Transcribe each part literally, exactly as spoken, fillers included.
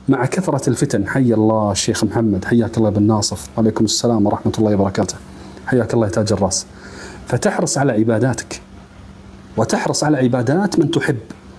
مع كثرة الفتن. حي الله الشيخ محمد، حياك الله بن ناصف، وعليكم السلام ورحمة الله وبركاته، حياك الله تاج الراس. فتحرص على عباداتك وتحرص على عبادات من تحب،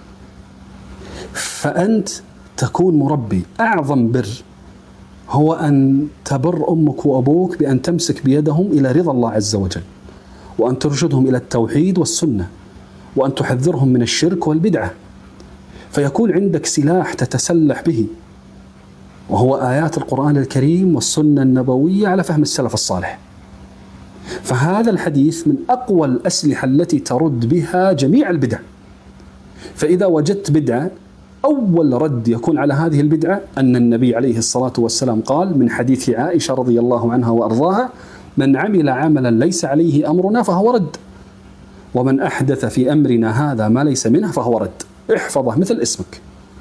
فأنت تكون مربي. أعظم بر هو أن تبر أمك وأبوك بأن تمسك بيدهم إلى رضا الله عز وجل، وأن ترشدهم إلى التوحيد والسنة، وأن تحذرهم من الشرك والبدعة، فيكون عندك سلاح تتسلح به، وهو آيات القرآن الكريم والسنة النبوية على فهم السلف الصالح. فهذا الحديث من أقوى الأسلحة التي ترد بها جميع البدع. فإذا وجدت بدعة، أول رد يكون على هذه البدعة أن النبي عليه الصلاة والسلام قال من حديث عائشة رضي الله عنها وأرضاها: من عمل عملا ليس عليه أمرنا فهو رد، ومن أحدث في أمرنا هذا ما ليس منه فهو رد. احفظه مثل اسمك،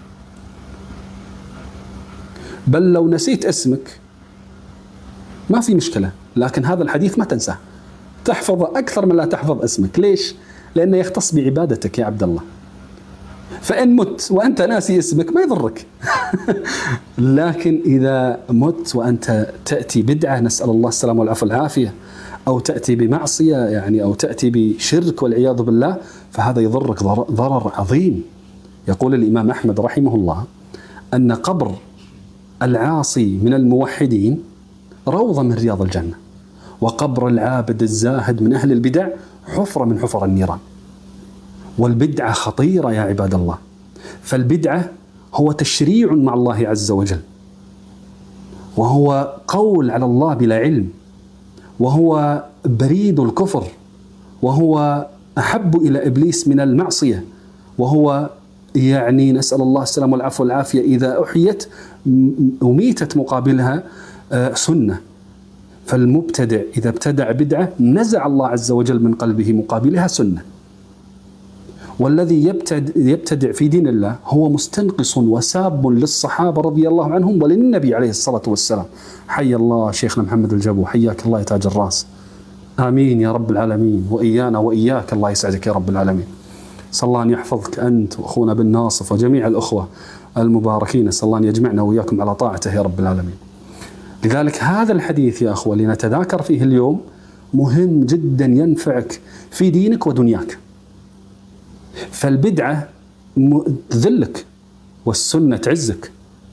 بل لو نسيت اسمك ما في مشكلة، لكن هذا الحديث ما تنساه، تحفظه أكثر من لا تحفظ اسمك. ليش؟ لأنه يختص بعبادتك يا عبد الله. فإن مت وأنت ناسي اسمك ما يضرك لكن إذا مت وأنت تأتي بدعة، نسأل الله السلامة والعفو والعافية، أو تأتي بمعصية يعني، أو تأتي بشرك والعياذ بالله، فهذا يضرك ضرر عظيم. يقول الإمام أحمد رحمه الله أن قبر العاصي من الموحدين روضة من رياض الجنة، وقبر العابد الزاهد من أهل البدع حفرة من حفر النيران. والبدعة خطيرة يا عباد الله. فالبدعة هو تشريع مع الله عز وجل، وهو قول على الله بلا علم، وهو بريد الكفر، وهو أحب إلى إبليس من المعصية، وهو يعني نسأل الله السلام والعفو والعافية إذا أحيت أميتت مقابلها سنة. فالمبتدع إذا ابتدع بدعة نزع الله عز وجل من قلبه مقابلها سنة. والذي يبتدع في دين الله هو مستنقص وساب للصحابة رضي الله عنهم وللنبي عليه الصلاة والسلام. حي الله شيخنا محمد الجبو، حياك الله يا تاج الراس. آمين يا رب العالمين، وإيانا وإياك الله يسعدك يا رب العالمين. صلى الله أن يحفظك أنت وأخونا بن ناصف وجميع الأخوة المباركين، صلى الله أن يجمعنا وإياكم على طاعته يا رب العالمين. لذلك هذا الحديث يا أخوة لنتذاكر فيه اليوم مهم جدا، ينفعك في دينك ودنياك. فالبدعة تذلك والسنة تعزك.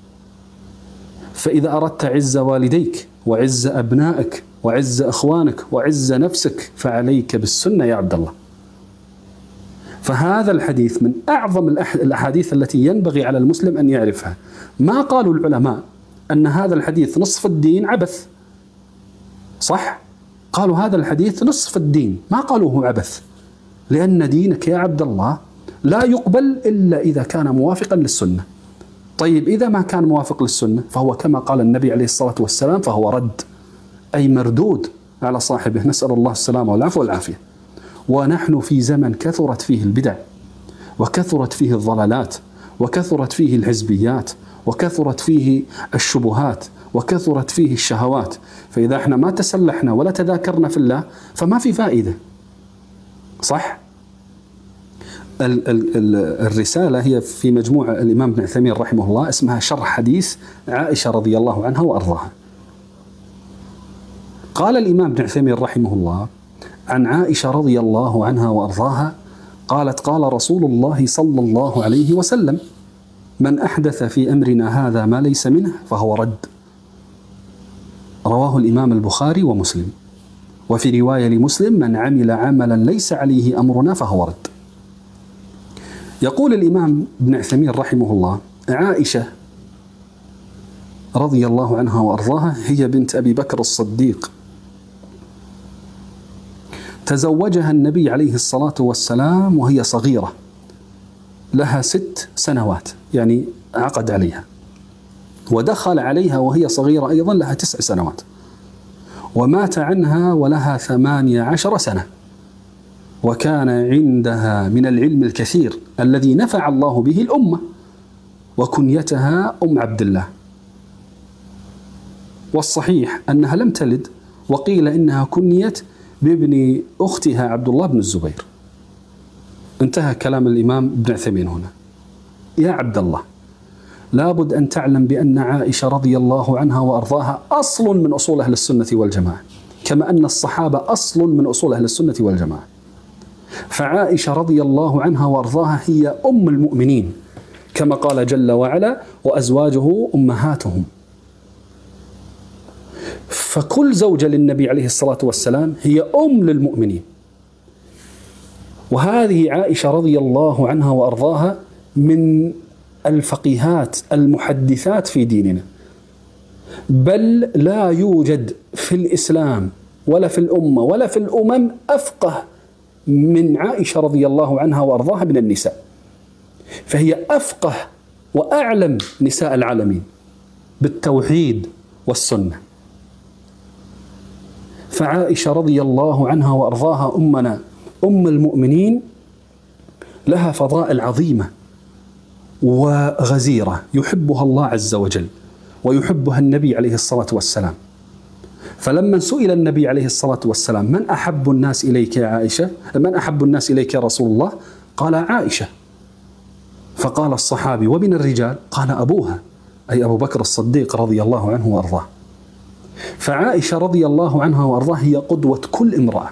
فإذا أردت عز والديك وعز أبنائك وعز أخوانك وعز نفسك فعليك بالسنة يا عبد الله. فهذا الحديث من أعظم الأحاديث التي ينبغي على المسلم أن يعرفها. ما قالوا العلماء أن هذا الحديث نصف الدين عبث، صح؟ قالوا هذا الحديث نصف الدين، ما قالوه عبث، لأن دينك يا عبد الله لا يقبل إلا إذا كان موافقا للسنة. طيب إذا ما كان موافق للسنة فهو كما قال النبي عليه الصلاة والسلام فهو رد، أي مردود على صاحبه، نسأل الله السلامة والعفو والعافية. ونحن في زمن كثرت فيه البدع، وكثرت فيه الضلالات، وكثرت فيه الحزبيات، وكثرت فيه الشبهات، وكثرت فيه الشهوات. فإذا احنا ما تسلحنا ولا تذاكرنا في الله فما في فائدة، صح؟ ال ال ال الرسالة هي في مجموعة الإمام ابن عثيمين رحمه الله، اسمها شرح حديث عائشة رضي الله عنها وأرضاها. قال الإمام ابن عثيمين رحمه الله عن عائشة رضي الله عنها وأرضاها قالت: قال رسول الله صلى الله عليه وسلم: من أحدث في أمرنا هذا ما ليس منه فهو رد. رواه الإمام البخاري ومسلم. وفي رواية لمسلم: من عمل عملا ليس عليه أمرنا فهو رد. يقول الإمام ابن عثيمين رحمه الله: عائشة رضي الله عنها وأرضاها هي بنت أبي بكر الصديق، تزوجها النبي عليه الصلاة والسلام وهي صغيرة، لها ست سنوات، يعني عقد عليها، ودخل عليها وهي صغيرة أيضا لها تسع سنوات، ومات عنها ولها ثمانية عشر سنة، وكان عندها من العلم الكثير الذي نفع الله به الأمة، وكنيتها أم عبد الله. والصحيح أنها لم تلد، وقيل إنها كنيت بابن أختها عبد الله بن الزبير. انتهى كلام الإمام ابن عثيمين هنا. يا عبد الله، لابد أن تعلم بأن عائشة رضي الله عنها وأرضاها أصل من أصول أهل السنة والجماعة، كما أن الصحابة أصل من أصول أهل السنة والجماعة. فعائشة رضي الله عنها وأرضاها هي أم المؤمنين، كما قال جل وعلا: وأزواجه أمهاتهم. فكل زوجة للنبي عليه الصلاة والسلام هي أم للمؤمنين. وهذه عائشة رضي الله عنها وأرضاها من الفقيهات المحدثات في ديننا، بل لا يوجد في الإسلام ولا في الأمة ولا في الأمم أفقه من عائشة رضي الله عنها وأرضاها من النساء، فهي أفقه وأعلم نساء العالمين بالتوحيد والسنة. فعائشة رضي الله عنها وأرضاها أمنا أم المؤمنين لها فضائل عظيمة وغزيرة يحبها الله عز وجل ويحبها النبي عليه الصلاة والسلام. فلما سئل النبي عليه الصلاة والسلام: من أحب الناس إليك يا عائشة؟ من أحب الناس إليك يا رسول الله؟ قال: عائشة. فقال الصحابي: ومن الرجال؟ قال: أبوها، أي أبو بكر الصديق رضي الله عنه وأرضاه. فعائشة رضي الله عنها وأرضاها هي قدوة كل امرأة،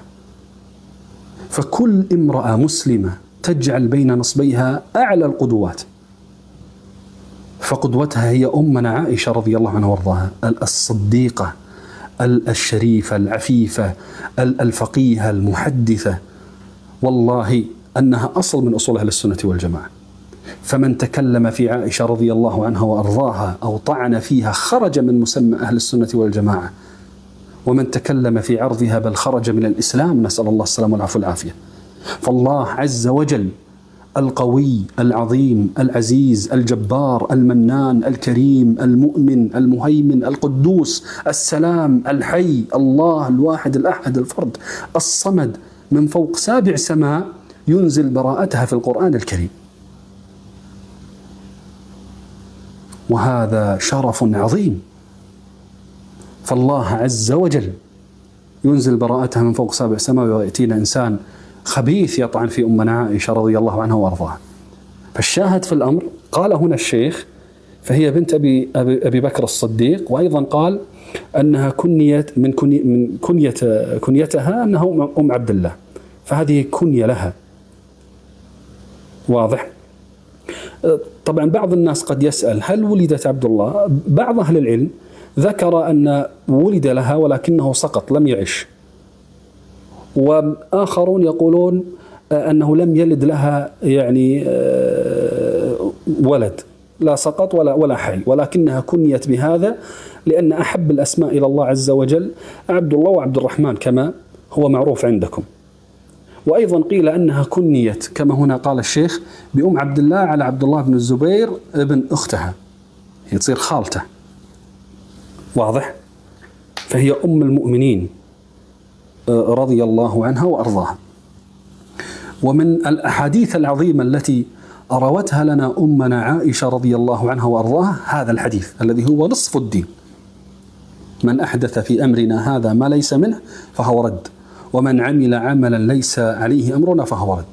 فكل امرأة مسلمة تجعل بين نصبيها أعلى القدوات، فقدوتها هي أمنا عائشة رضي الله عنها وأرضاها، الصديقة الشريفة العفيفة الفقيهة المحدثة، والله أنها أصل من أصول أهل السنة والجماعة. فمن تكلم في عائشة رضي الله عنها وأرضاها أو طعن فيها خرج من مسمى أهل السنة والجماعة، ومن تكلم في عرضها بل خرج من الإسلام، نسأل الله السلامة والعفو والعافية. فالله عز وجل القوي العظيم العزيز الجبار المنان الكريم المؤمن المهيمن القدوس السلام الحي، الله الواحد الأحد الفرد الصمد، من فوق سابع سماء ينزل براءتها في القرآن الكريم. وهذا شرف عظيم، فالله عز وجل ينزل براءتها من فوق سابع سماء، ويأتينا إنسان خبيث يطعن في أمنا عائشة رضي الله عنها وأرضاها. فالشاهد في الأمر، قال هنا الشيخ: فهي بنت أبي, أبي بكر الصديق، وأيضا قال أنها كنيت من, كني من كنية كنيتها أنها أم عبد الله، فهذه كنية لها. واضح؟ طبعا بعض الناس قد يسأل: هل ولدت عبد الله؟ بعض أهل العلم ذكر أن ولد لها ولكنه سقط لم يعش، وآخرون يقولون أنه لم يلد لها يعني ولد، لا سقط ولا ولا حي، ولكنها كنيت بهذا لأن أحب الأسماء إلى الله عز وجل عبد الله وعبد الرحمن كما هو معروف عندكم. وأيضا قيل أنها كنيت كما هنا قال الشيخ بأم عبد الله على عبد الله بن الزبير ابن أختها، هي تصير خالته. واضح؟ فهي أم المؤمنين رضي الله عنها وأرضاها. ومن الأحاديث العظيمة التي روتها لنا أمنا عائشة رضي الله عنها وأرضاها هذا الحديث الذي هو نصف الدين: من أحدث في أمرنا هذا ما ليس منه فهو رد، ومن عمل عملا ليس عليه أمرنا فهو رد.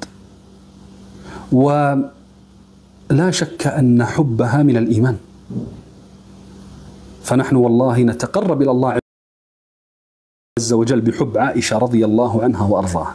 ولا شك أن حبها من الإيمان، فنحن والله نتقرب إلى الله عز وجل بحب عائشة رضي الله عنها وأرضاها.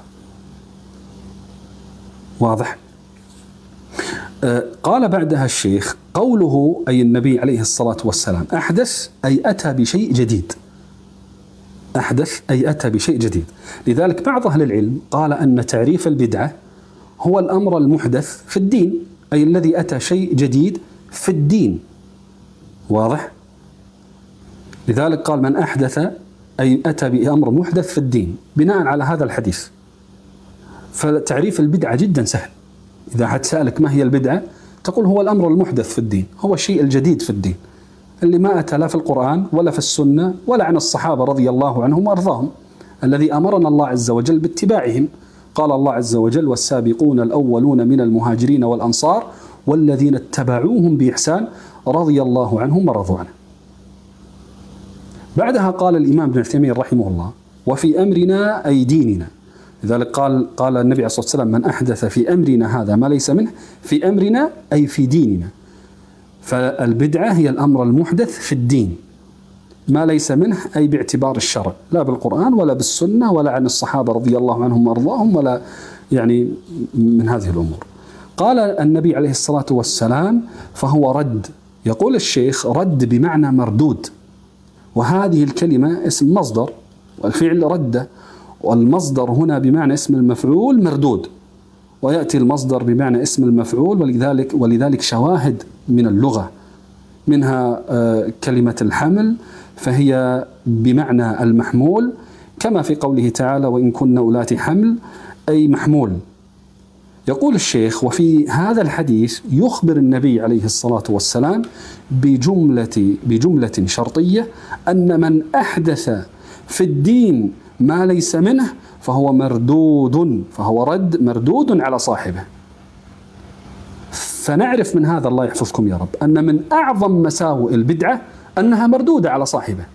واضح؟ آه قال بعدها الشيخ: قوله أي النبي عليه الصلاة والسلام أحدث أي أتى بشيء جديد، أحدث أي أتى بشيء جديد. لذلك بعض أهل العلم قال أن تعريف البدعة هو الأمر المحدث في الدين، أي الذي أتى شيء جديد في الدين. واضح؟ لذلك قال: من أحدث أي أتى بأمر محدث في الدين، بناء على هذا الحديث. فتعريف البدعة جدا سهل، إذا حد سألك ما هي البدعة تقول هو الأمر المحدث في الدين، هو الشيء الجديد في الدين اللي ما أتى لا في القرآن ولا في السنة ولا عن الصحابة رضي الله عنهم وأرضاهم، الذي أمرنا الله عز وجل باتباعهم. قال الله عز وجل: والسابقون الأولون من المهاجرين والأنصار والذين اتبعوهم بإحسان رضي الله عنهم ورضوا عنه. بعدها قال الإمام ابن عثيمين رحمه الله: وفي أمرنا أي ديننا. لذلك قال قال النبي عليه الصلاة والسلام: من أحدث في أمرنا هذا ما ليس منه، في أمرنا أي في ديننا. فالبدعة هي الأمر المحدث في الدين ما ليس منه، أي باعتبار الشرع، لا بالقرآن ولا بالسنة ولا عن الصحابة رضي الله عنهم وأرضاهم ولا يعني من هذه الأمور. قال النبي عليه الصلاة والسلام فهو رد. يقول الشيخ رد بمعنى مردود، وهذه الكلمة اسم مصدر والفعل رد، والمصدر هنا بمعنى اسم المفعول مردود، ويأتي المصدر بمعنى اسم المفعول، ولذلك ولذلك شواهد من اللغة منها كلمة الحمل فهي بمعنى المحمول، كما في قوله تعالى وإن كن أولات حمل أي محمول. يقول الشيخ وفي هذا الحديث يخبر النبي عليه الصلاة والسلام بجملة بجملة شرطية أن من أحدث في الدين ما ليس منه فهو مردود، فهو رد مردود على صاحبه. فنعرف من هذا الله يحفظكم يا رب أن من أعظم مساوئ البدعة أنها مردودة على صاحبه.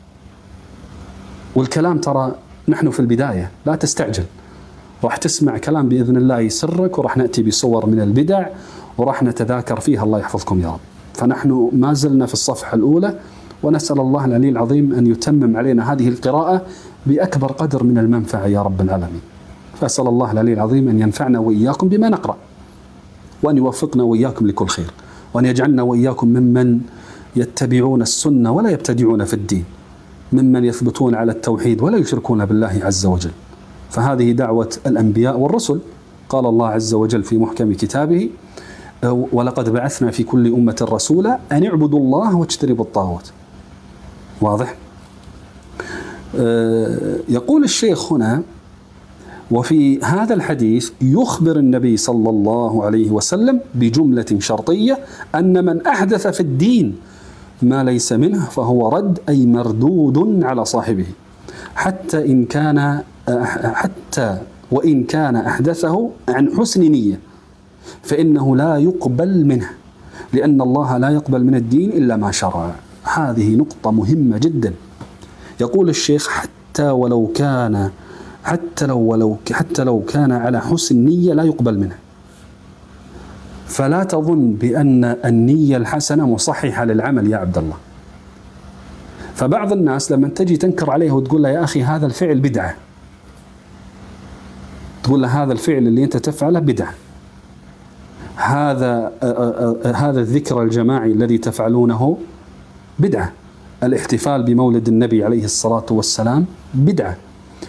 والكلام ترى نحن في البداية، لا تستعجل، راح تسمع كلام بإذن الله يسرك، وراح نأتي بصور من البدع وراح نتذاكر فيها الله يحفظكم يا رب. فنحن ما زلنا في الصفحة الأولى، ونسأل الله العلي العظيم أن يتمم علينا هذه القراءة بأكبر قدر من المنفعة يا رب العالمين. فأسأل الله العلي العظيم أن ينفعنا وإياكم بما نقرأ، وأن يوفقنا وإياكم لكل خير، وأن يجعلنا وإياكم ممن يتبعون السنة ولا يبتدعون في الدين، ممن يثبتون على التوحيد ولا يشركون بالله عز وجل. فهذه دعوة الأنبياء والرسل. قال الله عز وجل في محكم كتابه ولقد بعثنا في كل أمة رسولا أن اعبدوا الله واجتنبوا الطاغوت. واضح؟ يقول الشيخ هنا وفي هذا الحديث يخبر النبي صلى الله عليه وسلم بجملة شرطية أن من أحدث في الدين ما ليس منه فهو رد، أي مردود على صاحبه، حتى إن كان حتى وإن كان أحدثه عن حسن نية فإنه لا يقبل منه، لأن الله لا يقبل من الدين إلا ما شرع. هذه نقطة مهمة جدا. يقول الشيخ حتى ولو كان حتى لو ولو حتى لو كان على حسن نية لا يقبل منه. فلا تظن بأن النية الحسنة مصححة للعمل يا عبد الله. فبعض الناس لما تجي تنكر عليه وتقول له يا أخي هذا الفعل بدعة، تقول له هذا الفعل اللي أنت تفعله بدعة، هذا هذا الذكر الجماعي الذي تفعلونه بدعة، الاحتفال بمولد النبي عليه الصلاة والسلام بدعة،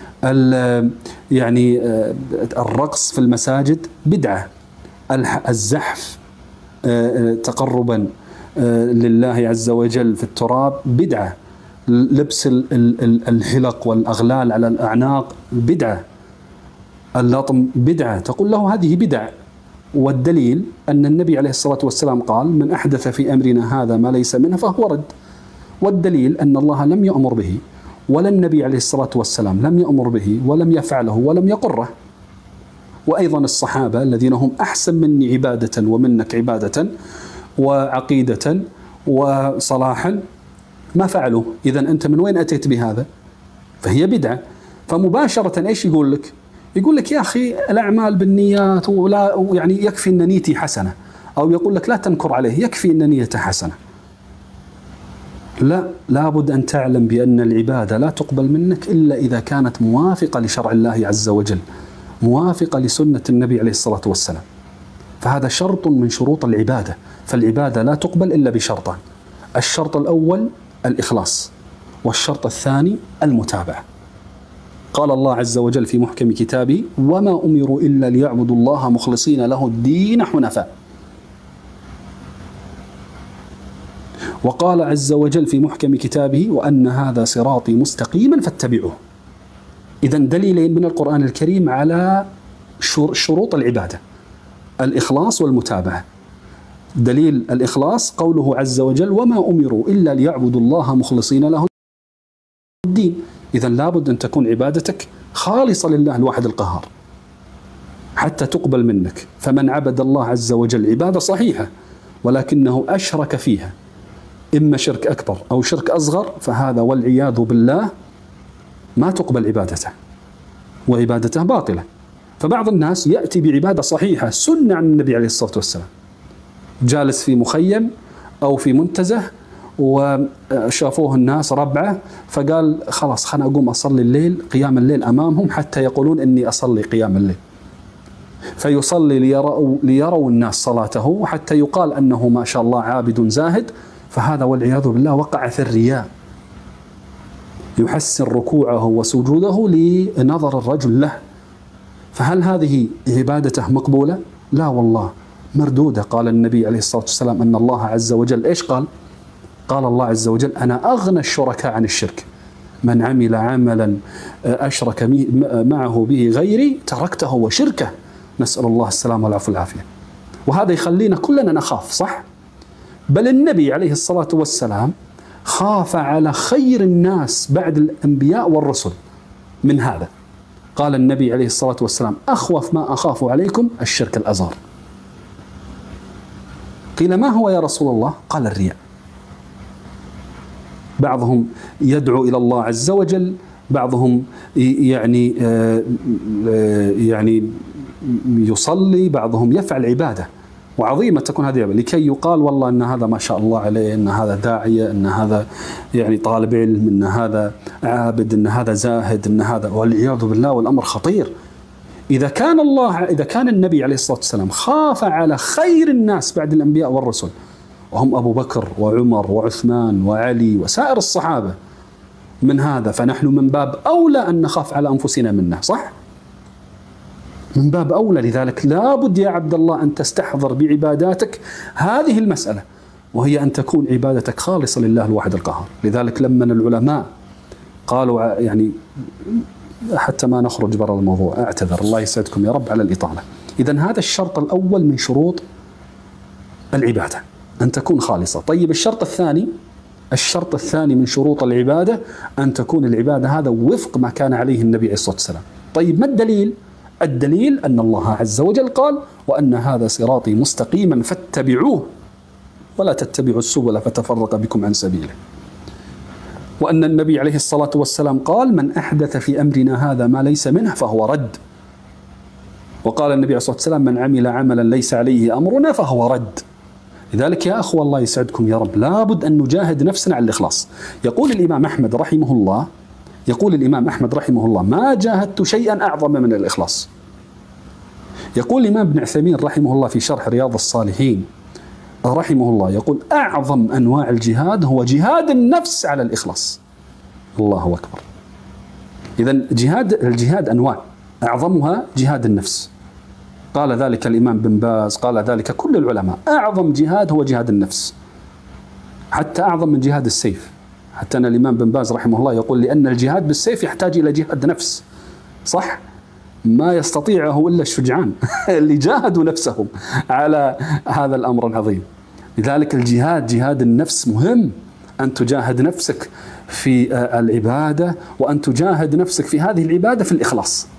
يعني الرقص في المساجد بدعة، الزحف تقربا لله عز وجل في التراب بدعة، لبس الحلق والأغلال على الأعناق بدعة، اللطم بدعة. تقول له هذه بدع، والدليل أن النبي عليه الصلاة والسلام قال من أحدث في أمرنا هذا ما ليس منه فهو رد. والدليل أن الله لم يأمر به، ولا النبي عليه الصلاة والسلام لم يأمر به ولم يفعله ولم يقره. وأيضا الصحابة الذين هم أحسن مني عبادة ومنك عبادة وعقيدة وصلاحا ما فعلوا. إذا أنت من وين أتيت بهذا؟ فهي بدعة. فمباشرة إيش يقول لك؟ يقول لك يا أخي الأعمال بالنيات، ولا يعني يكفي أن نيتي حسنة، أو يقول لك لا تنكر عليه يكفي أن نيته حسنة. لا، لابد أن تعلم بأن العبادة لا تقبل منك إلا إذا كانت موافقة لشرع الله عز وجل، موافقة لسنة النبي عليه الصلاة والسلام. فهذا شرط من شروط العبادة. فالعبادة لا تقبل إلا بشرطان: الشرط الأول الإخلاص، والشرط الثاني المتابعة. قال الله عز وجل في محكم كتابه وما أمروا إلا ليعبدوا الله مخلصين له الدين حنفاء. وقال عز وجل في محكم كتابه وأن هذا صراطي مستقيما فاتبعوه. إذن دليلين من القرآن الكريم على شروط العبادة: الإخلاص والمتابعة. دليل الإخلاص قوله عز وجل وما أمروا إلا ليعبدوا الله مخلصين له الدين. إذن لابد أن تكون عبادتك خالصة لله الواحد القهار حتى تقبل منك. فمن عبد الله عز وجل عبادة صحيحة ولكنه أشرك فيها، إما شرك أكبر أو شرك أصغر، فهذا والعياذ بالله ما تقبل عبادته وعبادته باطلة. فبعض الناس يأتي بعبادة صحيحة سنة عن النبي عليه الصلاة والسلام، جالس في مخيم أو في منتزه وشافوه الناس ربعة، فقال خلاص خلنا أقوم أصلي الليل قيام الليل أمامهم حتى يقولون إني أصلي قيام الليل، فيصلي ليروا, ليروا الناس صلاته وحتى يقال أنه ما شاء الله عابد زاهد. فهذا والعياذ بالله وقع في الرياء، يحسن ركوعه وسجوده لنظر الرجل له. فهل هذه عبادته مقبولة؟ لا والله مردودة. قال النبي عليه الصلاة والسلام أن الله عز وجل إيش قال؟ قال الله عز وجل أنا أغنى الشركاء عن الشرك، من عمل عملا أشرك معه به غيري تركته وشركه. نسأل الله السلامة والعفو والعافية. وهذا يخلينا كلنا نخاف، صح؟ بل النبي عليه الصلاة والسلام خاف على خير الناس بعد الأنبياء والرسل من هذا. قال النبي عليه الصلاة والسلام أخوف ما أخاف عليكم الشرك الأصغر. قيل ما هو يا رسول الله؟ قال الرياء. بعضهم يدعو إلى الله عز وجل، بعضهم يعني يعني يصلي، بعضهم يفعل عبادة وعظيمة تكون هذه لكي يقال والله أن هذا ما شاء الله عليه، أن هذا داعية، أن هذا يعني طالب علم، أن هذا عابد، أن هذا زاهد، أن هذا، والعياذ بالله. والأمر خطير. إذا كان الله إذا كان النبي عليه الصلاة والسلام خاف على خير الناس بعد الأنبياء والرسل وهم أبو بكر وعمر وعثمان وعلي وسائر الصحابة من هذا، فنحن من باب أولى أن نخاف على أنفسنا منه، صح؟ من باب أولى. لذلك لابد يا عبد الله أن تستحضر بعباداتك هذه المسألة، وهي أن تكون عبادتك خالصة لله الواحد القهار. لذلك لما العلماء قالوا يعني حتى ما نخرج برا الموضوع، أعتذر الله يسعدكم يا رب على الإطالة. إذن هذا الشرط الأول من شروط العبادة أن تكون خالصة. طيب الشرط الثاني الشرط الثاني من شروط العبادة أن تكون العبادة هذا وفق ما كان عليه النبي عليه الصلاة والسلام. طيب ما الدليل؟ الدليل أن الله عز وجل قال وأن هذا صراطي مستقيما فاتبعوه ولا تتبعوا السبل فتفرق بكم عن سبيله. وأن النبي عليه الصلاة والسلام قال من أحدث في أمرنا هذا ما ليس منه فهو رد. وقال النبي عليه الصلاة والسلام من عمل عملا ليس عليه أمرنا فهو رد. لذلك يا أخوة الله يسعدكم يا رب لابد أن نجاهد نفسنا على الإخلاص. يقول الإمام أحمد رحمه الله يقول الإمام أحمد رحمه الله ما جاهدت شيئا أعظم من الإخلاص. يقول الإمام ابن عثيمين رحمه الله في شرح رياض الصالحين رحمه الله يقول أعظم أنواع الجهاد هو جهاد النفس على الإخلاص. الله أكبر. إذن جهاد الجهاد أنواع، أعظمها جهاد النفس. قال ذلك الإمام بن باز، قال ذلك كل العلماء، أعظم جهاد هو جهاد النفس، حتى أعظم من جهاد السيف. حتى أن الإمام بن باز رحمه الله يقول لأن الجهاد بالسيف يحتاج إلى جهاد نفس، صح؟ ما يستطيعه إلا الشجعان اللي جاهدوا نفسهم على هذا الأمر العظيم. لذلك الجهاد جهاد النفس مهم، أن تجاهد نفسك في العبادة وأن تجاهد نفسك في هذه العبادة في الإخلاص.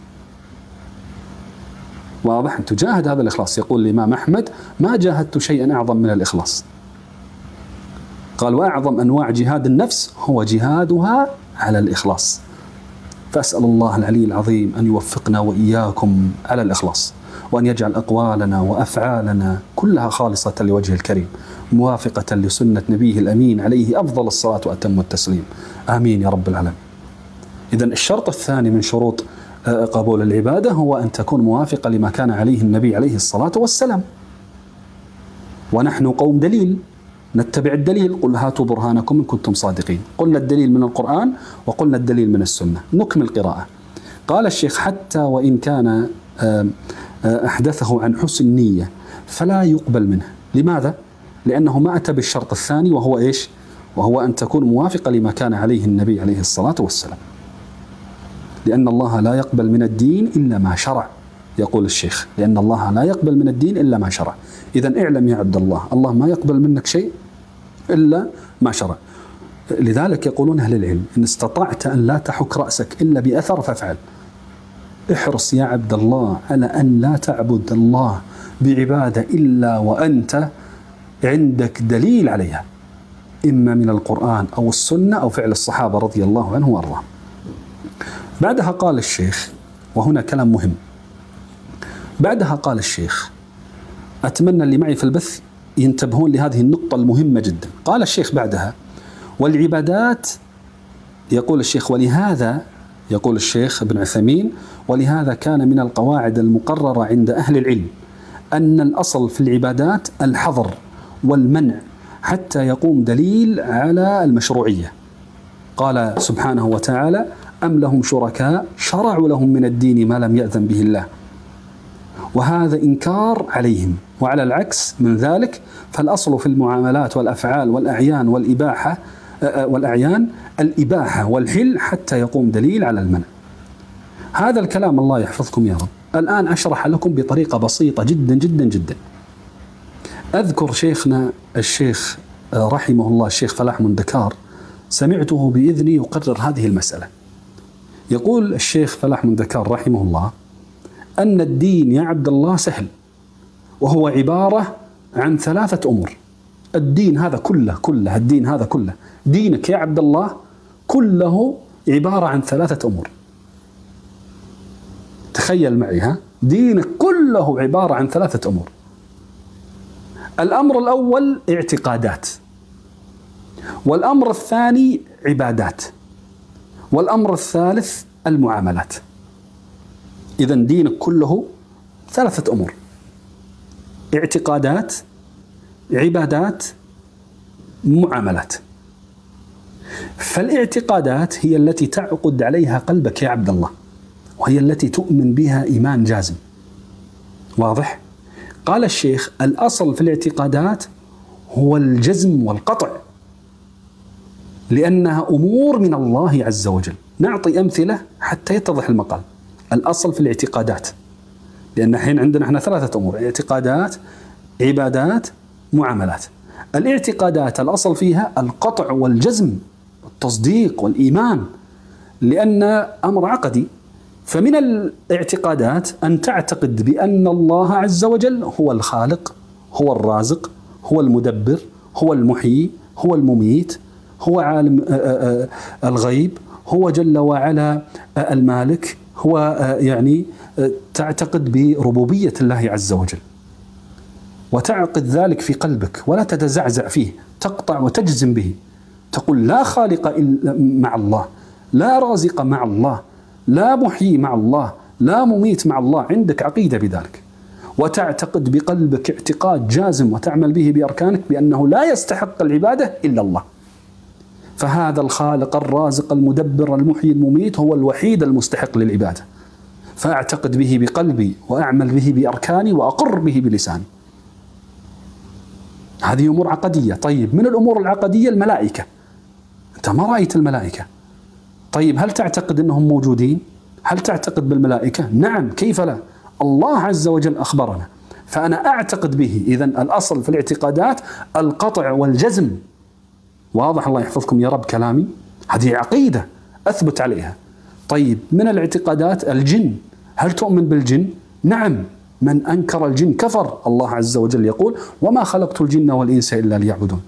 واضح؟ أن تجاهد هذا الإخلاص. يقول الإمام أحمد ما جاهدت شيئا أعظم من الإخلاص. قال وأعظم أنواع جهاد النفس هو جهادها على الإخلاص. فأسأل الله العلي العظيم أن يوفقنا وإياكم على الإخلاص، وأن يجعل أقوالنا وأفعالنا كلها خالصة لوجه الكريم موافقة لسنة نبيه الأمين عليه أفضل الصلاة وأتم التسليم. آمين يا رب العالمين. إذن الشرط الثاني من شروط قبول العبادة هو أن تكون موافقة لما كان عليه النبي عليه الصلاة والسلام. ونحن قوم دليل، نتبع الدليل. قل هاتوا برهانكم إن كنتم صادقين. قلنا الدليل من القرآن وقلنا الدليل من السنة. نكمل قراءة. قال الشيخ حتى وإن كان أحدثه عن حسن نية فلا يقبل منه. لماذا؟ لأنه ما أتى بالشرط الثاني وهو إيش؟ وهو أن تكون موافقة لما كان عليه النبي عليه الصلاة والسلام. لأن الله لا يقبل من الدين إلا ما شرع. يقول الشيخ لأن الله لا يقبل من الدين إلا ما شرع. إذن اعلم يا عبد الله الله ما يقبل منك شيء إلا ما شرع. لذلك يقولون أهل العلم إن استطعت أن لا تحك رأسك إلا بأثر فافعل. احرص يا عبد الله على أن لا تعبد الله بعبادة إلا وأنت عندك دليل عليها، إما من القرآن أو السنة أو فعل الصحابة رضي الله عنهم وأرضاهم. بعدها قال الشيخ، وهنا كلام مهم، بعدها قال الشيخ أتمنى اللي معي في البث ينتبهون لهذه النقطة المهمة جدا. قال الشيخ بعدها: والعبادات، يقول الشيخ ولهذا يقول الشيخ ابن عثيمين: ولهذا كان من القواعد المقررة عند أهل العلم أن الأصل في العبادات الحظر والمنع حتى يقوم دليل على المشروعية. قال سبحانه وتعالى: أم لهم شركاء شرعوا لهم من الدين ما لم يأذن به الله، وهذا إنكار عليهم. وعلى العكس من ذلك فالأصل في المعاملات والأفعال والأعيان والإباحة والأعيان الإباحة والحل حتى يقوم دليل على المنع. هذا الكلام الله يحفظكم يا رب. الآن أشرح لكم بطريقة بسيطة جدا جدا جدا. أذكر شيخنا الشيخ رحمه الله الشيخ فلاح مندكار، سمعته بإذني يقرر هذه المسألة. يقول الشيخ فلاح مندكار رحمه الله أن الدين يا عبد الله سهل، وهو عبارة عن ثلاثة أمور. الدين هذا كله كله الدين هذا كله دينك يا عبد الله كله عبارة عن ثلاثة أمور. تخيل معي، ها، دينك كله عبارة عن ثلاثة أمور. الأمر الأول اعتقادات، والأمر الثاني عبادات، والأمر الثالث المعاملات. إذن دينك كله ثلاثة أمور: اعتقادات، عبادات، معاملات. فالاعتقادات هي التي تعقد عليها قلبك يا عبد الله، وهي التي تؤمن بها إيمان جازم. واضح؟ قال الشيخ: الأصل في الاعتقادات هو الجزم والقطع، لأنها أمور من الله عز وجل. نعطي أمثلة حتى يتضح المقال. الأصل في الاعتقادات، لأن الحين عندنا احنا ثلاثة أمور: اعتقادات، عبادات، معاملات. الاعتقادات الأصل فيها القطع والجزم، التصديق والإيمان، لأن أمر عقدي. فمن الاعتقادات أن تعتقد بأن الله عز وجل هو الخالق، هو الرازق، هو المدبر، هو المحيي، هو المميت، هو عالم الغيب، هو جل وعلا المالك، هو يعني تعتقد بربوبية الله عز وجل، وتعقد ذلك في قلبك ولا تتزعزع فيه، تقطع وتجزم به. تقول لا خالق إلا مع الله، لا رازق مع الله، لا محيي مع الله، لا مميت مع الله. عندك عقيدة بذلك، وتعتقد بقلبك اعتقاد جازم وتعمل به بأركانك بأنه لا يستحق العبادة إلا الله. فهذا الخالق الرازق المدبر المحيي المميت هو الوحيد المستحق للعبادة، فأعتقد به بقلبي وأعمل به بأركاني وأقر به بلساني. هذه أمور عقدية. طيب، من الأمور العقدية الملائكة. أنت ما رأيت الملائكة، طيب هل تعتقد أنهم موجودين؟ هل تعتقد بالملائكة؟ نعم، كيف لا؟ الله عز وجل أخبرنا، فأنا أعتقد به. إذن الأصل في الاعتقادات القطع والجزم. واضح؟ الله يحفظكم يا رب كلامي. هذه عقيدة أثبت عليها. طيب، من الاعتقادات الجن. هل تؤمن بالجن؟ نعم، من أنكر الجن كفر. الله عز وجل يقول: وما خلقت الجن والإنس إلا ليعبدون.